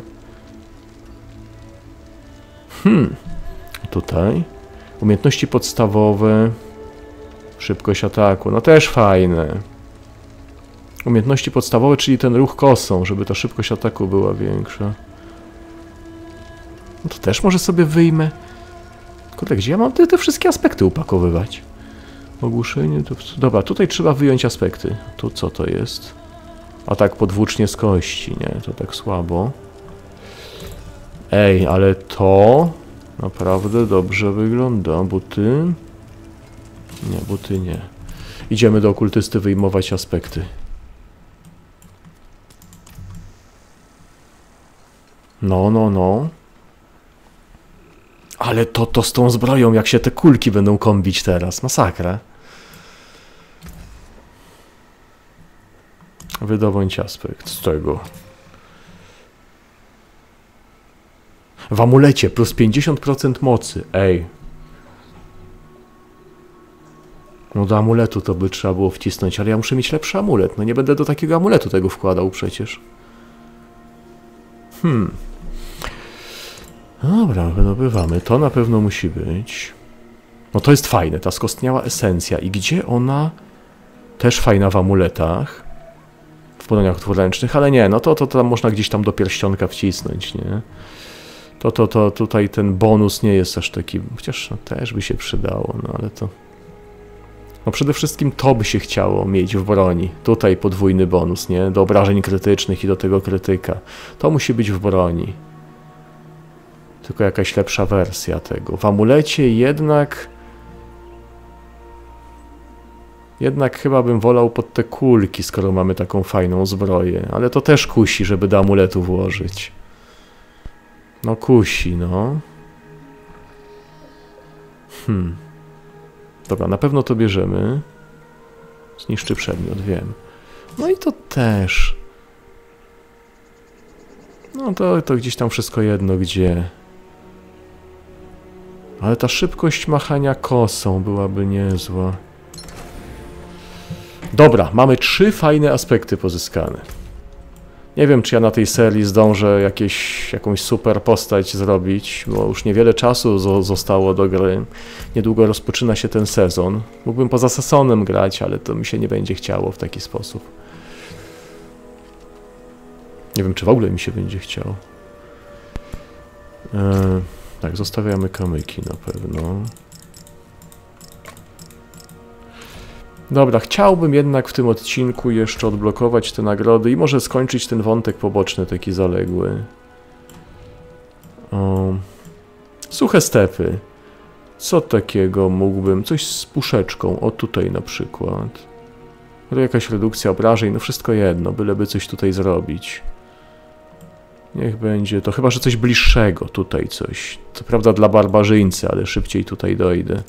Tutaj. Umiejętności podstawowe, szybkość ataku, no też fajne. Umiejętności podstawowe, czyli ten ruch kosą, żeby ta szybkość ataku była większa. No to też może sobie wyjmę. Kurde, gdzie ja mam te wszystkie aspekty upakowywać? Ogłuszenie, to... Dobra, tutaj trzeba wyjąć aspekty. Tu co to jest? Atak podwłócznie z kości, nie? To tak słabo. Ej, ale to naprawdę dobrze wygląda. Buty? Nie, buty nie. Idziemy do okultysty wyjmować aspekty. No. Ale to z tą zbroją, jak się te kulki będą kombić teraz. Masakra. Wydobądź aspekt z tego. W amulecie plus 50% mocy. Ej. No do amuletu to by trzeba było wcisnąć, ale ja muszę mieć lepszy amulet. No nie będę do takiego amuletu tego wkładał przecież. Dobra, wydobywamy. To na pewno musi być. No to jest fajne, ta skostniała esencja. I gdzie ona? Też fajna w amuletach. W broniach dwuręcznych, ale nie, no to tam można gdzieś tam do pierścionka wcisnąć, nie? To tutaj ten bonus nie jest aż taki, chociaż no, też by się przydało, no ale to... No przede wszystkim to by się chciało mieć w broni. Tutaj podwójny bonus, nie? Do obrażeń krytycznych i do tego krytyka. To musi być w broni. Tylko jakaś lepsza wersja tego. W amulecie jednak chyba bym wolał pod te kulki, skoro mamy taką fajną zbroję. Ale to też kusi, żeby do amuletu włożyć. No kusi, no. Dobra, na pewno to bierzemy. Zniszczy przedmiot, wiem. No i to też. No to gdzieś tam wszystko jedno, gdzie. Ale ta szybkość machania kosą byłaby niezła. Dobra, mamy 3 fajne aspekty pozyskane. Nie wiem, czy ja na tej serii zdążę jakąś super postać zrobić, bo już niewiele czasu zostało do gry. Niedługo rozpoczyna się ten sezon. Mógłbym poza sezonem grać, ale to mi się nie będzie chciało w taki sposób. Nie wiem, czy w ogóle mi się będzie chciał. Tak, zostawiamy kamyki na pewno. Dobra, chciałbym jednak w tym odcinku jeszcze odblokować te nagrody i może skończyć ten wątek poboczny, taki zaległy. Suche stepy. Co takiego mógłbym? Coś z puszeczką. O, tutaj na przykład. Jakaś redukcja obrażeń, no wszystko jedno, byleby coś tutaj zrobić. Niech będzie to, chyba że coś bliższego, tutaj coś. Co prawda dla barbarzyńcy, ale szybciej tutaj dojdę.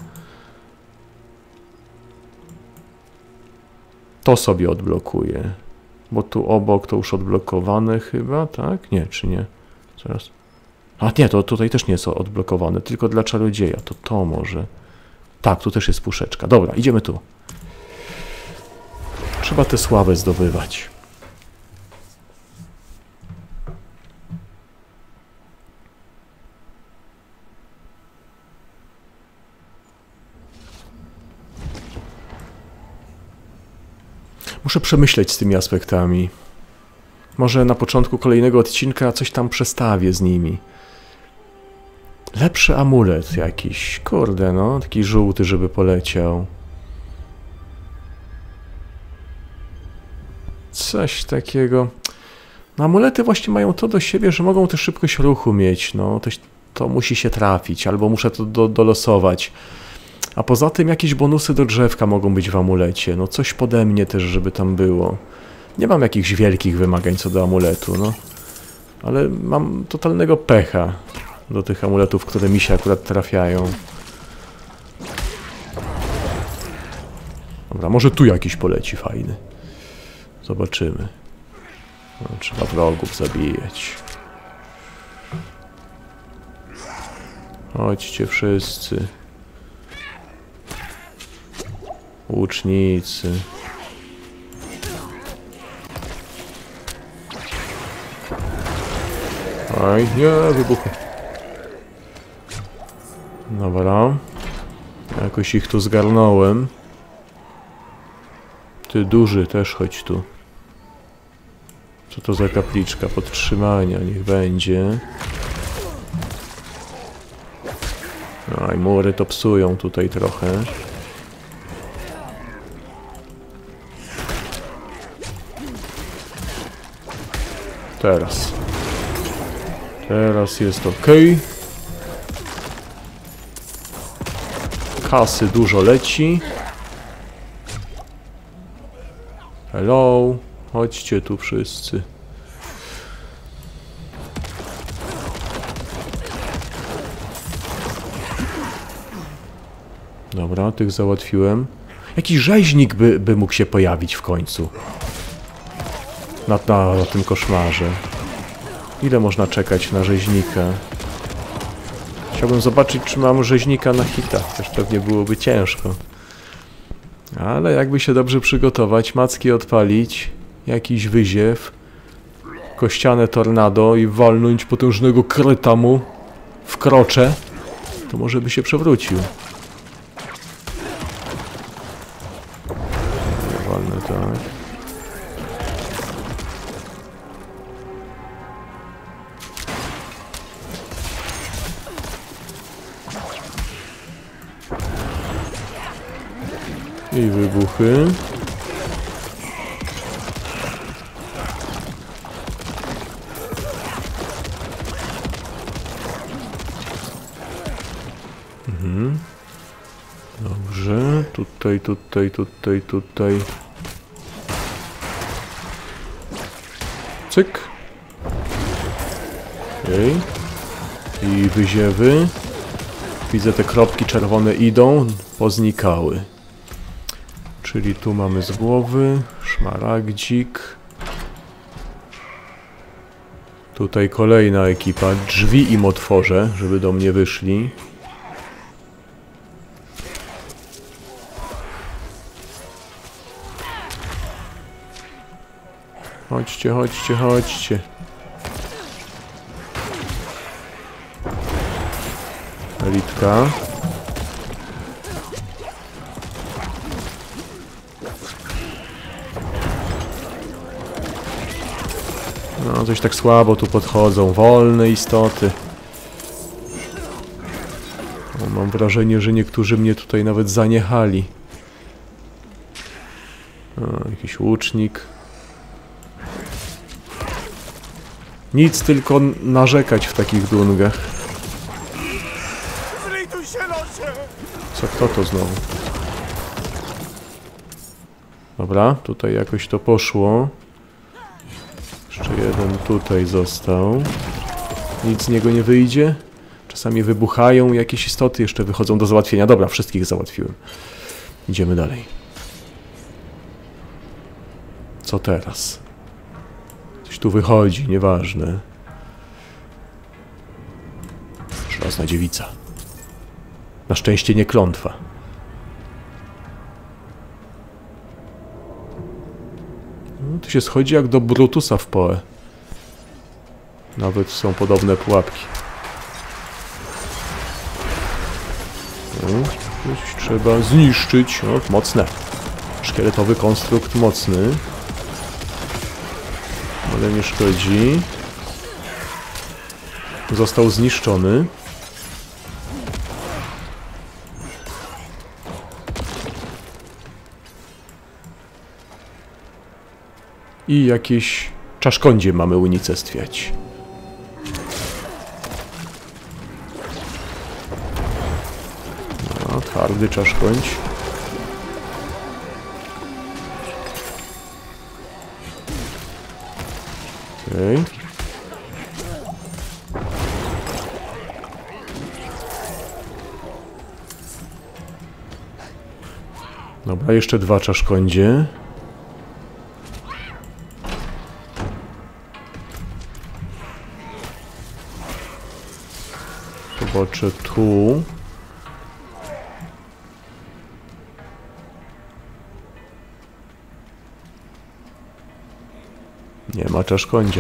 To sobie odblokuję. Bo tu obok to już odblokowane chyba, tak? Nie, czy nie? Zaraz. A nie, to tutaj też nie jest odblokowane, tylko dla czarodzieja. To może. Tak, tu też jest puszeczka. Dobra, idziemy tu. Trzeba tę sławę zdobywać. Muszę przemyśleć z tymi aspektami. Może na początku kolejnego odcinka coś tam przestawię z nimi. Lepszy amulet jakiś. Kurde, no. Taki żółty, żeby poleciał. Coś takiego. No, amulety właśnie mają to do siebie, że mogą też szybkość ruchu mieć. No, to musi się trafić, albo muszę to dolosować. A poza tym jakieś bonusy do drzewka mogą być w amulecie. No coś pode mnie też, żeby tam było. Nie mam jakichś wielkich wymagań co do amuletu, no. Ale mam totalnego pecha do tych amuletów, które mi się akurat trafiają. Dobra, może tu jakiś poleci fajny. Zobaczymy. No, trzeba wrogów zabijać. Chodźcie wszyscy. Łucznicy. Oj, nie, wybuchł. Dobra. Jakoś ich tu zgarnąłem. Ty duży też chodź tu. Co to za kapliczka? Podtrzymania, niech będzie. Oj, mury to psują tutaj trochę. Teraz jest ok. Kasy dużo leci. Hello. Chodźcie tu wszyscy. Dobra, tych załatwiłem. Jakiś rzeźnik by mógł się pojawić w końcu. Na tym koszmarze. Ile można czekać na rzeźnika? Chciałbym zobaczyć, czy mam rzeźnika na hita. Też pewnie byłoby ciężko. Ale jakby się dobrze przygotować, macki odpalić, jakiś wyziew, kościane tornado i walnąć potężnego kryta mu w krocze, to może by się przewrócił. Walnę tak. I wybuchy. Dobrze. Tutaj. Cyk. Okej. I wyziewy. Widzę, te kropki czerwone idą, poznikały. Czyli tu mamy z głowy, szmaragdzik. Tutaj kolejna ekipa, drzwi im otworzę, żeby do mnie wyszli. Chodźcie. Elitka. No No coś tak słabo tu podchodzą. Wolne istoty. O, mam wrażenie, że niektórzy mnie tutaj nawet zaniechali. O, jakiś łucznik. Nic, tylko narzekać w takich dungach. Co, kto to znowu? Dobra, tutaj jakoś to poszło. Jeszcze jeden tutaj został. Nic z niego nie wyjdzie. Czasami wybuchają, jakieś istoty jeszcze wychodzą do załatwienia. Dobra, wszystkich załatwiłem. Idziemy dalej. Co teraz? Coś tu wychodzi, nieważne. Żelazna dziewica. Na szczęście nie klątwa. No, tu się schodzi jak do Brutusa w Poe. Nawet są podobne pułapki. No, coś trzeba zniszczyć. O, mocne. Szkieletowy konstrukt mocny. Ale nie szkodzi. Został zniszczony. I jakieś czaszkondzie mamy unicestwiać. No, twardy czaszkądź. Okej. Dobra, jeszcze dwa czaszkondzie. Zobaczę tu. Nie ma czaszkondzia.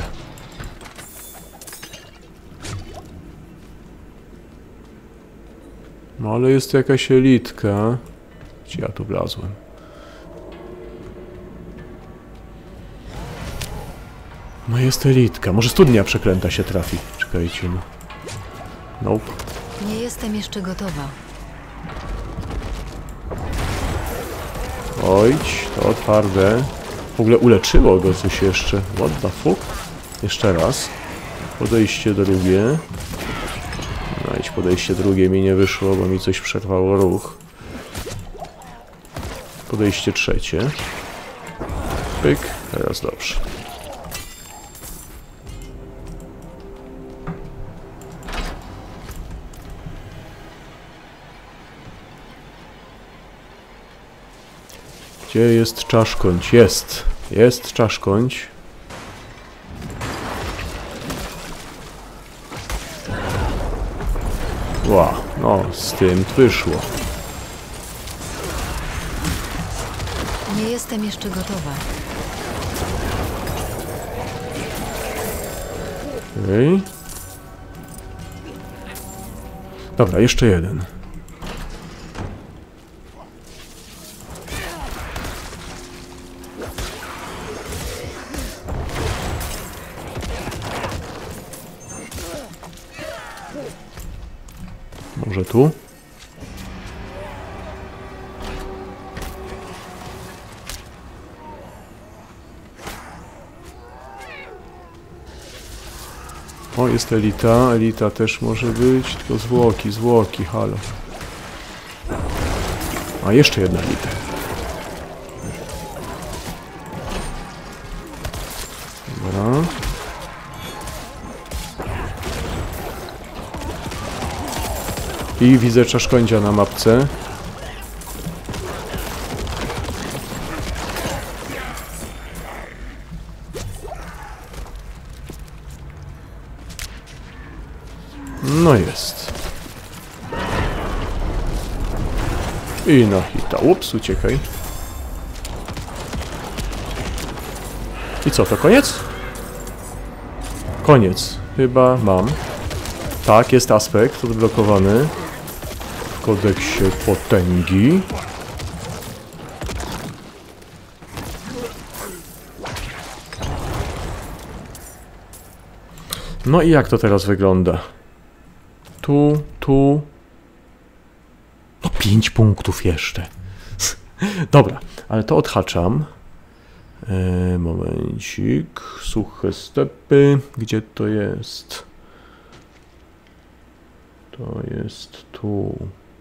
No ale jest jakaś elitka. Gdzie ja tu wlazłem? No jest elitka. Może studnia przeklęta się trafi. Czekajcie no. Nope. Nie jestem jeszcze gotowa. Ojdź, to twarde. W ogóle uleczyło go coś jeszcze. What the fuck? Jeszcze raz. Podejście drugie. No idź, podejście drugie mi nie wyszło, bo mi coś przerwało ruch. Podejście trzecie. Pyk, teraz dobrze. Gdzie jest czaszkądź? Jest. Jest czaszkądź. Ła, no z tym wyszło. Nie jestem jeszcze gotowa. Okej. Dobra, jeszcze jeden. Może tu? O, jest elita. Elita też może być, tylko zwłoki, halo. A, jeszcze jedna elita. Dobra. I widzę czaszkądzia na mapce. No jest. I na hita. Ups, uciekaj. I co, to koniec? Koniec. Chyba mam. Tak, jest aspekt odblokowany w kodeksie potęgi. No i jak to teraz wygląda? Tu. No 5 punktów jeszcze. Dobra, ale to odhaczam. Momencik. Suche stepy. Gdzie to jest? To jest tu.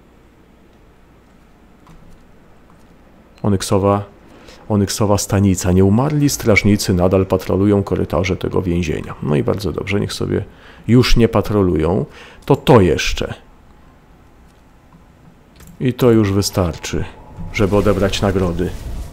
Onyksowa stanica. Nieumarli strażnicy nadal patrolują korytarze tego więzienia. No i bardzo dobrze, niech sobie już nie patrolują. To jeszcze. I to już wystarczy, żeby odebrać nagrody.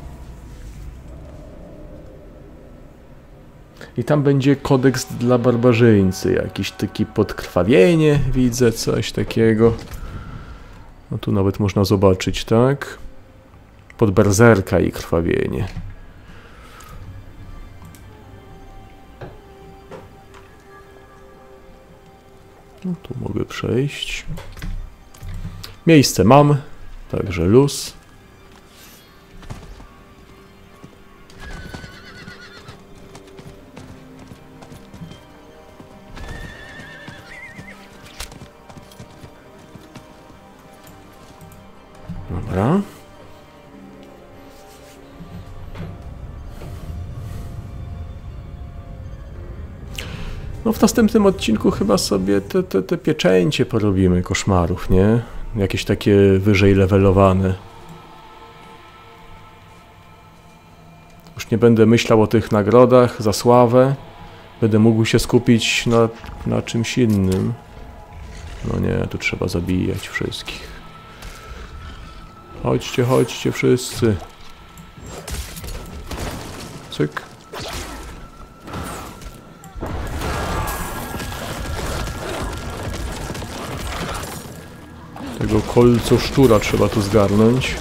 I tam będzie kodeks dla barbarzyńcy. Jakiś taki podkrwawienie, widzę, coś takiego. No tu nawet można zobaczyć, tak? Pod berzerka i krwawienie. No tu mogę przejść. Miejsce mam, także luz. Dobra. No w następnym odcinku chyba sobie te pieczęcie porobimy koszmarów, nie? Jakieś takie wyżej levelowane. Już nie będę myślał o tych nagrodach za sławę. Będę mógł się skupić na czymś innym. No nie, tu trzeba zabijać wszystkich. Chodźcie wszyscy. Cyk. Tego kolco szczura trzeba tu zgarnąć.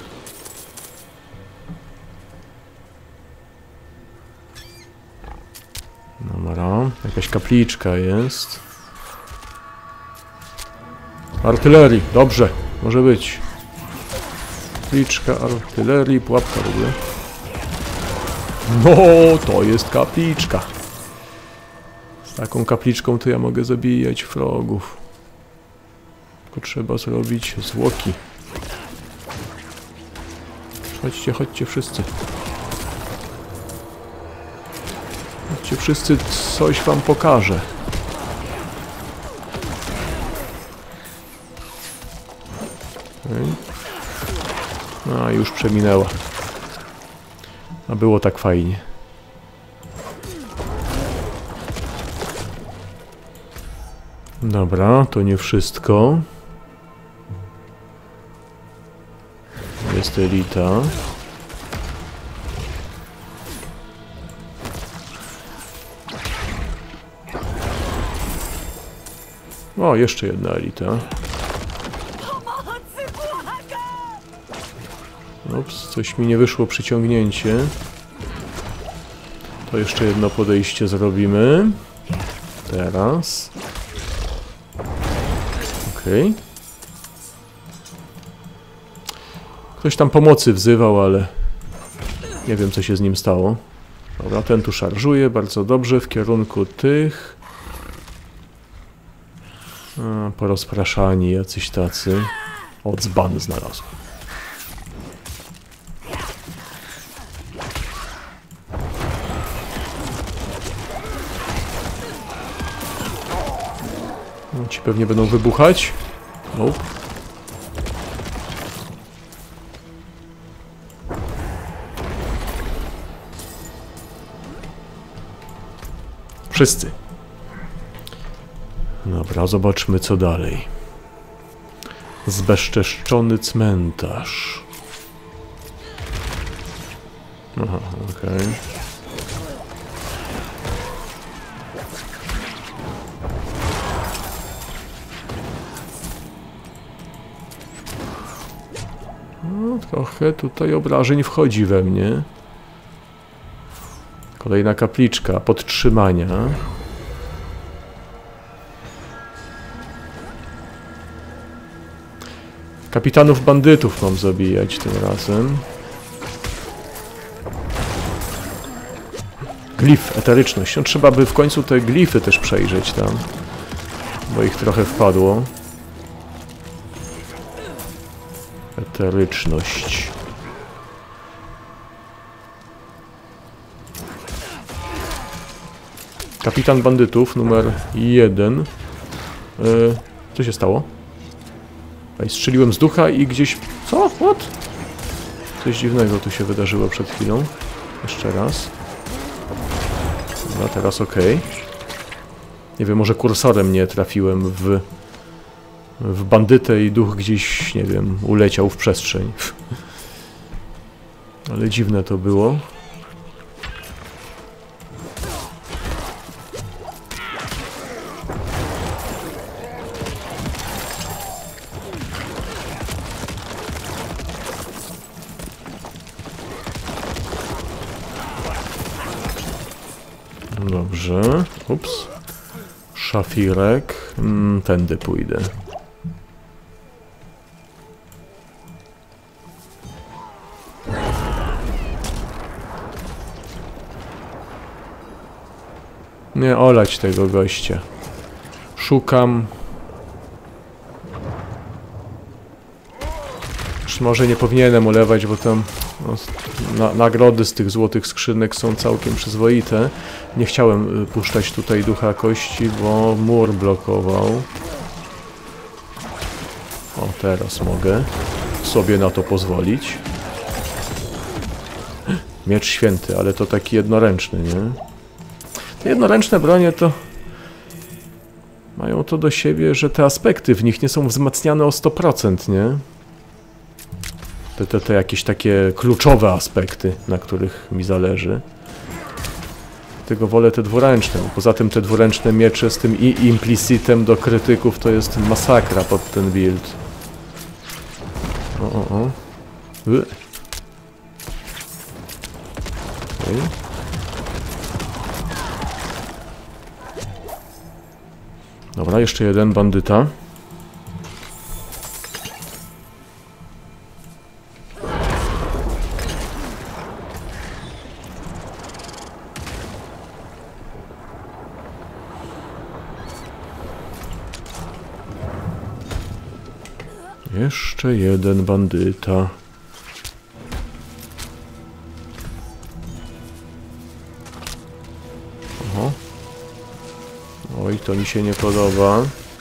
Dobra, jakaś kapliczka jest. Artylerii, dobrze, może być. Kapliczka artylerii, pułapka w ogóle. No, to jest kapliczka. Z taką kapliczką to ja mogę zabijać wrogów. Tylko trzeba zrobić zwłoki. Chodźcie wszyscy. Chodźcie wszyscy, coś wam pokażę. Okay. A, już przeminęła. A było tak fajnie. Dobra, to nie wszystko. Jest elita. O, jeszcze jedna elita. Ups, coś mi nie wyszło przyciągnięcie. To jeszcze jedno podejście zrobimy. Teraz. Okej. Ktoś tam pomocy wzywał, ale nie wiem, co się z nim stało. Dobra, ten tu szarżuje, bardzo dobrze, w kierunku tych. A, porozpraszani jacyś tacy. O, dzban znalazłem. No, ci pewnie będą wybuchać. Nope. Wszyscy. Dobra, zobaczmy co dalej. Zbezczeszczony cmentarz. Aha, okej. No, trochę tutaj obrażeń wchodzi we mnie. Kolejna kapliczka podtrzymania. Kapitanów bandytów mam zabijać tym razem. Glif, eteryczność. No, trzeba by w końcu te glify też przejrzeć tam. Bo ich trochę wpadło. Eteryczność. Kapitan bandytów numer 1. Co się stało? Ej, strzeliłem z ducha i gdzieś... Co? What? Coś dziwnego tu się wydarzyło przed chwilą. Jeszcze raz. No teraz ok. Nie wiem, może kursorem nie trafiłem w bandytę i duch gdzieś, nie wiem, uleciał w przestrzeń. Ale dziwne to było. Dobrze. Ups. Szafirek. Tędy pójdę. Nie olać tego gościa. Szukam. Już może nie powinienem ulewać, bo tam nagrody z tych złotych skrzynek są całkiem przyzwoite. Nie chciałem puszczać tutaj ducha kości, bo mur blokował. O, teraz mogę sobie na to pozwolić. Miecz święty, ale to taki jednoręczny, nie? Te jednoręczne bronie to mają to do siebie, że te aspekty w nich nie są wzmacniane o 100%, nie? Te jakieś takie kluczowe aspekty, na których mi zależy. Dlatego wolę te dwuręczne. Poza tym te dwuręczne miecze z tym implicitem do krytyków to jest masakra pod ten build. O. Okay. Dobra, jeszcze jeden bandyta. Jeszcze jeden bandyta. Oho. Oj, to mi się nie podoba.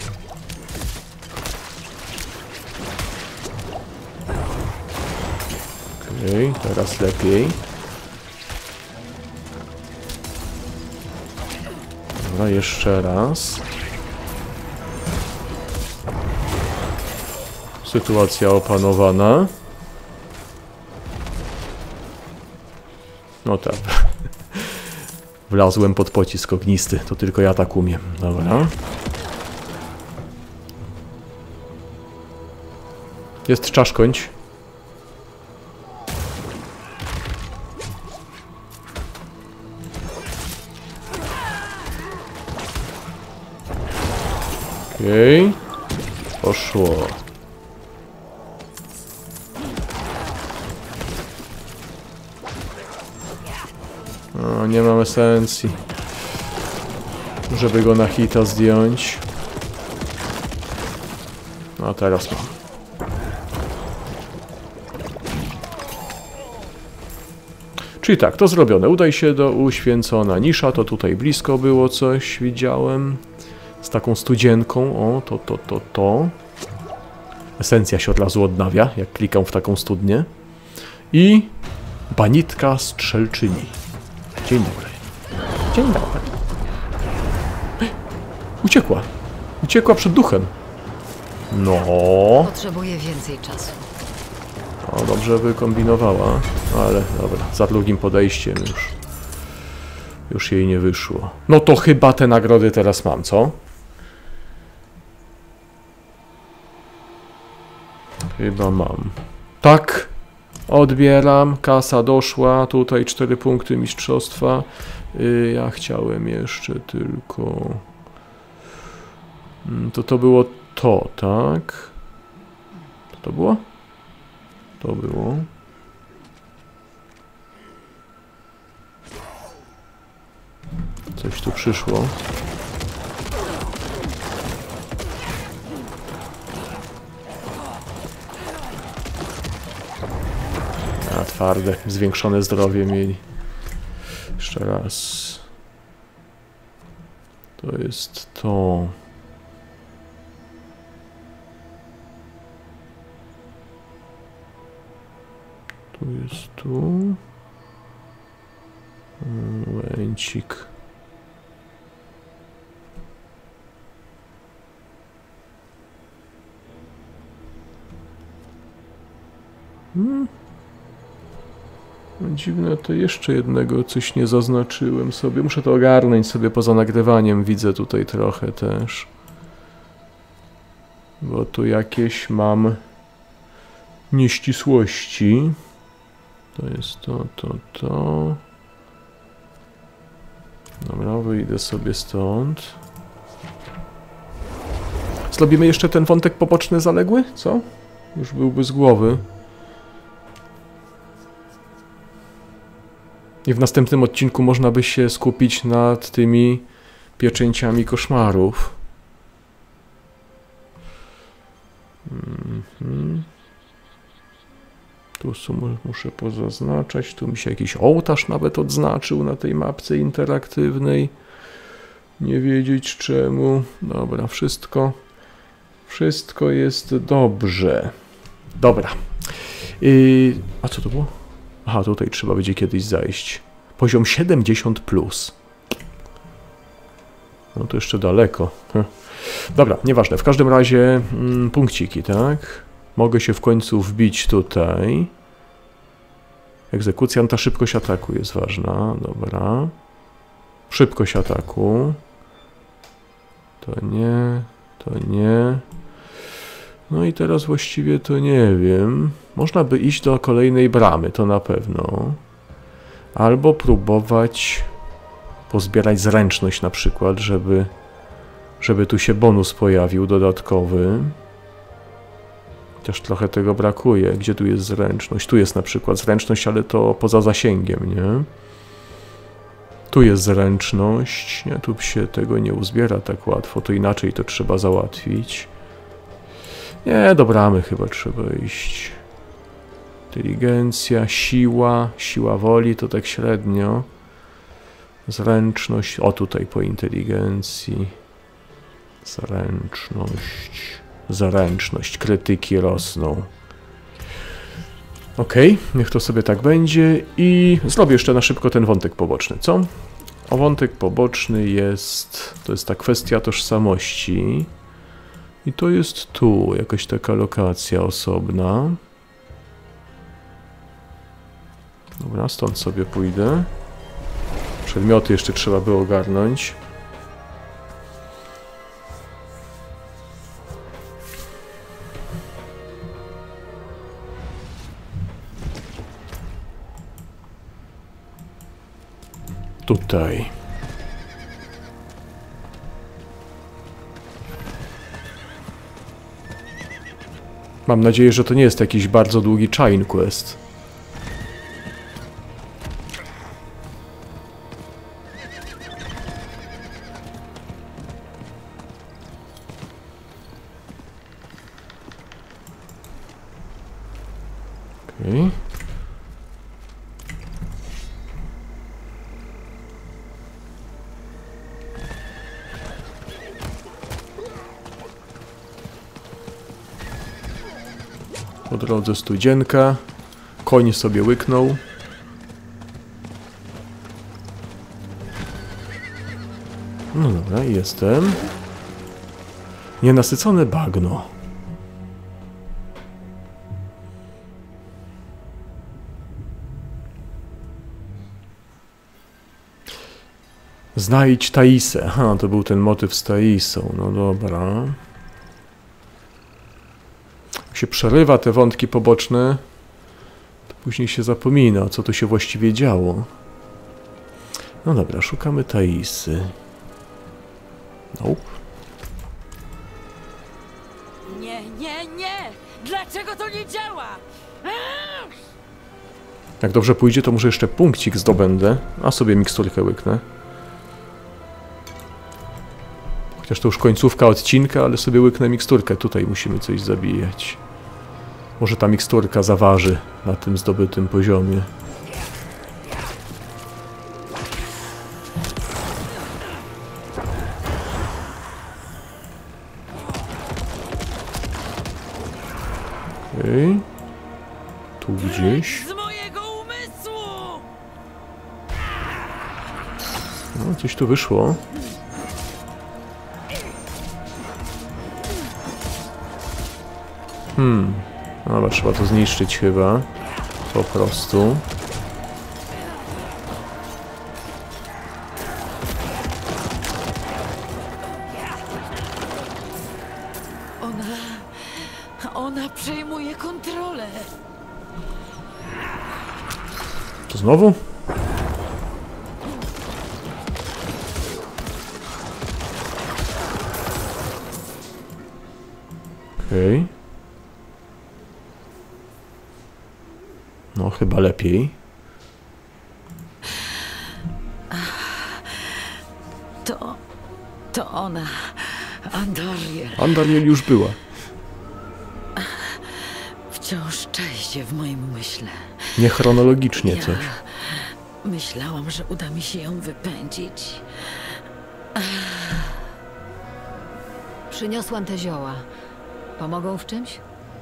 Okej, teraz lepiej. Dobra, jeszcze raz. Sytuacja opanowana. No tak. Wlazłem pod pocisk ognisty. To tylko ja tak umiem. Dobra. Jest czaszkońć. Okej. Poszło. No, nie mam esencji, żeby go na hita zdjąć. A teraz mam. Czyli tak, to zrobione. Udaj się do uświęcona nisza. To tutaj blisko było coś, widziałem. Z taką studzienką. O, to. Esencja się od razu odnawia, jak klikam w taką studnię. I banitka strzelczyni. Dzień dobry. Dzień dobry. Uciekła. Uciekła przed duchem. No. Potrzebuję więcej czasu. O, dobrze wykombinowała. Ale dobra, za drugim podejściem już jej nie wyszło. No to chyba te nagrody teraz mam, co? Chyba mam. Tak. Odbieram, kasa doszła, tutaj 4 punkty mistrzostwa. Ja chciałem jeszcze tylko... To było to, tak? To było? To było. przyszło. A twarde, zwiększone zdrowie mieli. Jeszcze raz. To jest to. Tu jest tu. Łęcik. Dziwne, to jeszcze jednego coś nie zaznaczyłem sobie. Muszę to ogarnąć sobie poza nagrywaniem. Widzę tutaj trochę też. Bo tu jakieś mam nieścisłości. To jest to. Dobra, wyjdę sobie stąd. Zrobimy jeszcze ten wątek poboczny zaległy? Co? Już byłby z głowy. I w następnym odcinku można by się skupić nad tymi pieczęciami koszmarów. Tu muszę pozaznaczać. Tu mi się jakiś ołtarz nawet odznaczył na tej mapce interaktywnej. Nie wiedzieć czemu. Dobra, wszystko jest dobrze. Dobra. A co to było? Aha, tutaj trzeba będzie kiedyś zajść. Poziom 70+. No to jeszcze daleko. Dobra, nieważne. W każdym razie punkciki, tak? Mogę się w końcu wbić tutaj. Egzekucja, no ta szybkość ataku jest ważna. Dobra. Szybkość ataku. To nie. No i teraz właściwie to nie wiem. Można by iść do kolejnej bramy, to na pewno. Albo próbować pozbierać zręczność na przykład, żeby tu się bonus pojawił dodatkowy. Chociaż trochę tego brakuje. Gdzie tu jest zręczność? Tu jest na przykład zręczność, ale to poza zasięgiem, nie? Tu jest zręczność. Nie, tu się tego nie uzbiera tak łatwo. To inaczej to trzeba załatwić. Nie, do bramy chyba trzeba iść. Inteligencja, siła woli to tak średnio. Zręczność. O, tutaj po inteligencji. Zręczność. Krytyki rosną. Okej, niech to sobie tak będzie. I zrobię jeszcze na szybko ten wątek poboczny, co? O, wątek poboczny jest... To jest ta kwestia tożsamości. I to jest tu jakaś taka lokacja osobna. Dobra, stąd sobie pójdę. Przedmioty jeszcze trzeba by ogarnąć. Tutaj. Mam nadzieję, że to nie jest jakiś bardzo długi chain quest. Okej. Po drodze studzienka. Koń sobie łyknął. No dobra, jestem. Nienasycone bagno. Znajdź Taisę. Aha, to był ten motyw z Taisą. No dobra. Jak się przerywa te wątki poboczne, to później się zapomina, co tu się właściwie działo. No dobra, szukamy Taisy. Nope. Nie! Dlaczego to nie działa? Jak dobrze pójdzie, to może jeszcze punkcik zdobędę, a sobie miksturkę łyknę. Chociaż to już końcówka odcinka, ale sobie łyknę miksturkę. Tutaj musimy coś zabijać. Może ta miksturka zaważy na tym zdobytym poziomie. Okej. Tu gdzieś. Z mojego umysłu! No, coś tu wyszło. Dobra, trzeba to zniszczyć chyba. Po prostu. Ona przejmuje kontrolę. To znowu? Okej. No, chyba lepiej. To ona. Andariel. Andariel już była. Wciąż czai się w moim umyśle. Niechronologicznie coś. Myślałam, że uda mi się ją wypędzić. Przyniosłam te zioła. Pomogą w czymś?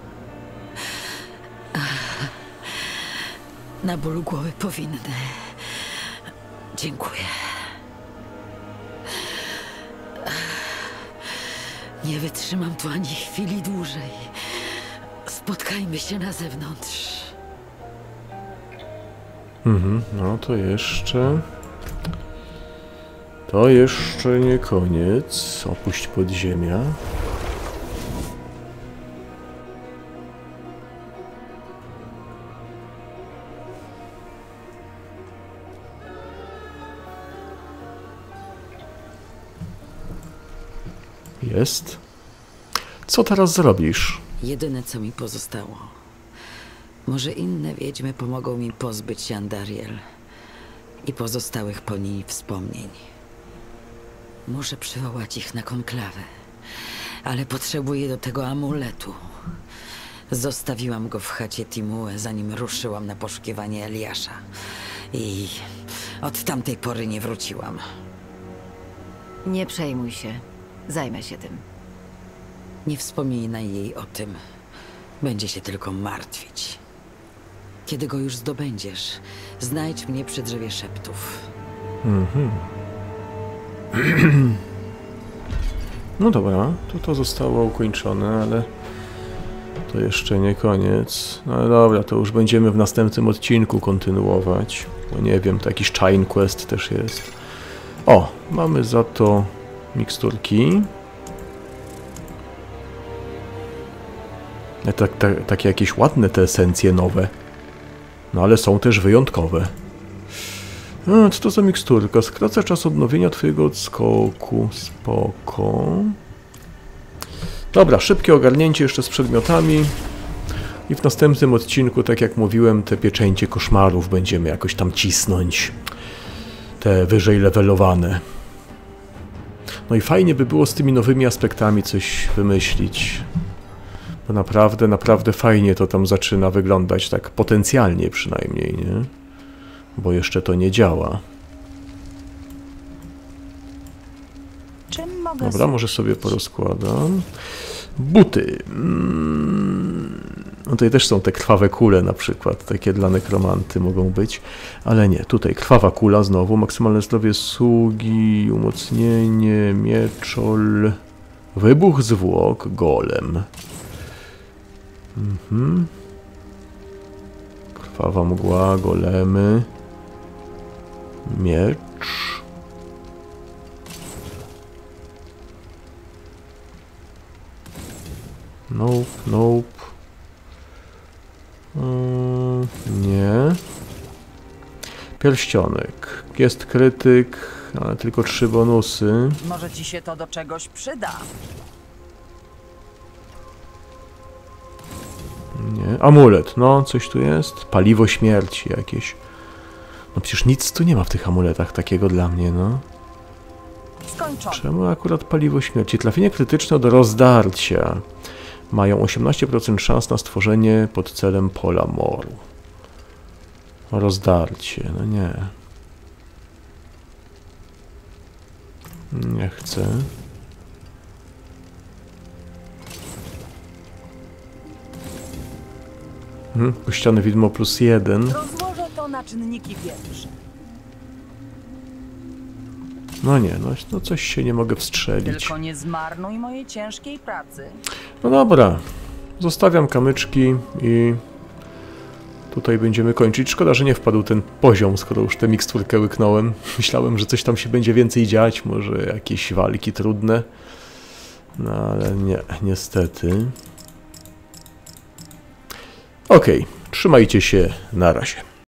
Na ból głowy powinny. Dziękuję. Nie wytrzymam tu ani chwili dłużej. Spotkajmy się na zewnątrz. No to jeszcze... To jeszcze nie koniec. Opuść podziemia. Jest. Co teraz zrobisz? Jedyne, co mi pozostało. Może inne wiedźmy pomogą mi pozbyć się Andariel i pozostałych po niej wspomnień. Muszę przywołać ich na konklawę, ale potrzebuję do tego amuletu. Zostawiłam go w chacie Timue, zanim ruszyłam na poszukiwanie Eliasza i od tamtej pory nie wróciłam. Nie przejmuj się. Zajmę się tym. Nie wspominaj jej o tym. Będzie się tylko martwić. Kiedy go już zdobędziesz, znajdź mnie przy drzewie szeptów. No dobra, to zostało ukończone, ale to jeszcze nie koniec. No ale dobra, to już będziemy w następnym odcinku kontynuować. Bo nie wiem, to jakiś Chain Quest też jest. O, mamy za to miksturki. Takie jakieś ładne te esencje nowe. No ale są też wyjątkowe. A, co to za miksturka? Skraca czas odnowienia twojego odskoku. Spoko. Dobra, szybkie ogarnięcie jeszcze z przedmiotami. I w następnym odcinku, tak jak mówiłem, te pieczęcie koszmarów będziemy jakoś tam cisnąć. Te wyżej levelowane. No i fajnie by było z tymi nowymi aspektami coś wymyślić. Bo naprawdę fajnie to tam zaczyna wyglądać, tak potencjalnie przynajmniej, nie? Bo jeszcze to nie działa. Czym mogę... Dobra, może sobie porozkładam. Buty. No tutaj też są te krwawe kule na przykład, takie dla nekromanty mogą być, ale nie, tutaj krwawa kula znowu, maksymalne zdrowie sługi, umocnienie, mieczol, wybuch zwłok, golem. Krwawa mgła, golemy, miecz. Nope. Nie. Pierścionek. Jest krytyk, ale tylko 3 bonusy. Może ci się to do czegoś przyda. Nie. Amulet. No, coś tu jest. Paliwo śmierci jakieś. No przecież nic tu nie ma w tych amuletach takiego dla mnie, no. Skończone. Czemu akurat paliwo śmierci? Trafienie krytyczne do rozdarcia. Mają 18% szans na stworzenie pod celem pola moru. Rozdarcie, no nie. Nie chcę. Kościane widmo +1. Rozłożę to na czynniki pierwsze. No nie, no coś się nie mogę wstrzelić. Tylko nie zmarnuj mojej ciężkiej pracy. No dobra, zostawiam kamyczki i tutaj będziemy kończyć. Szkoda, że nie wpadł ten poziom, skoro już tę miksturkę łyknąłem. Myślałem, że coś tam się będzie więcej dziać, może jakieś walki trudne. No ale nie, niestety. Okej, trzymajcie się, na razie.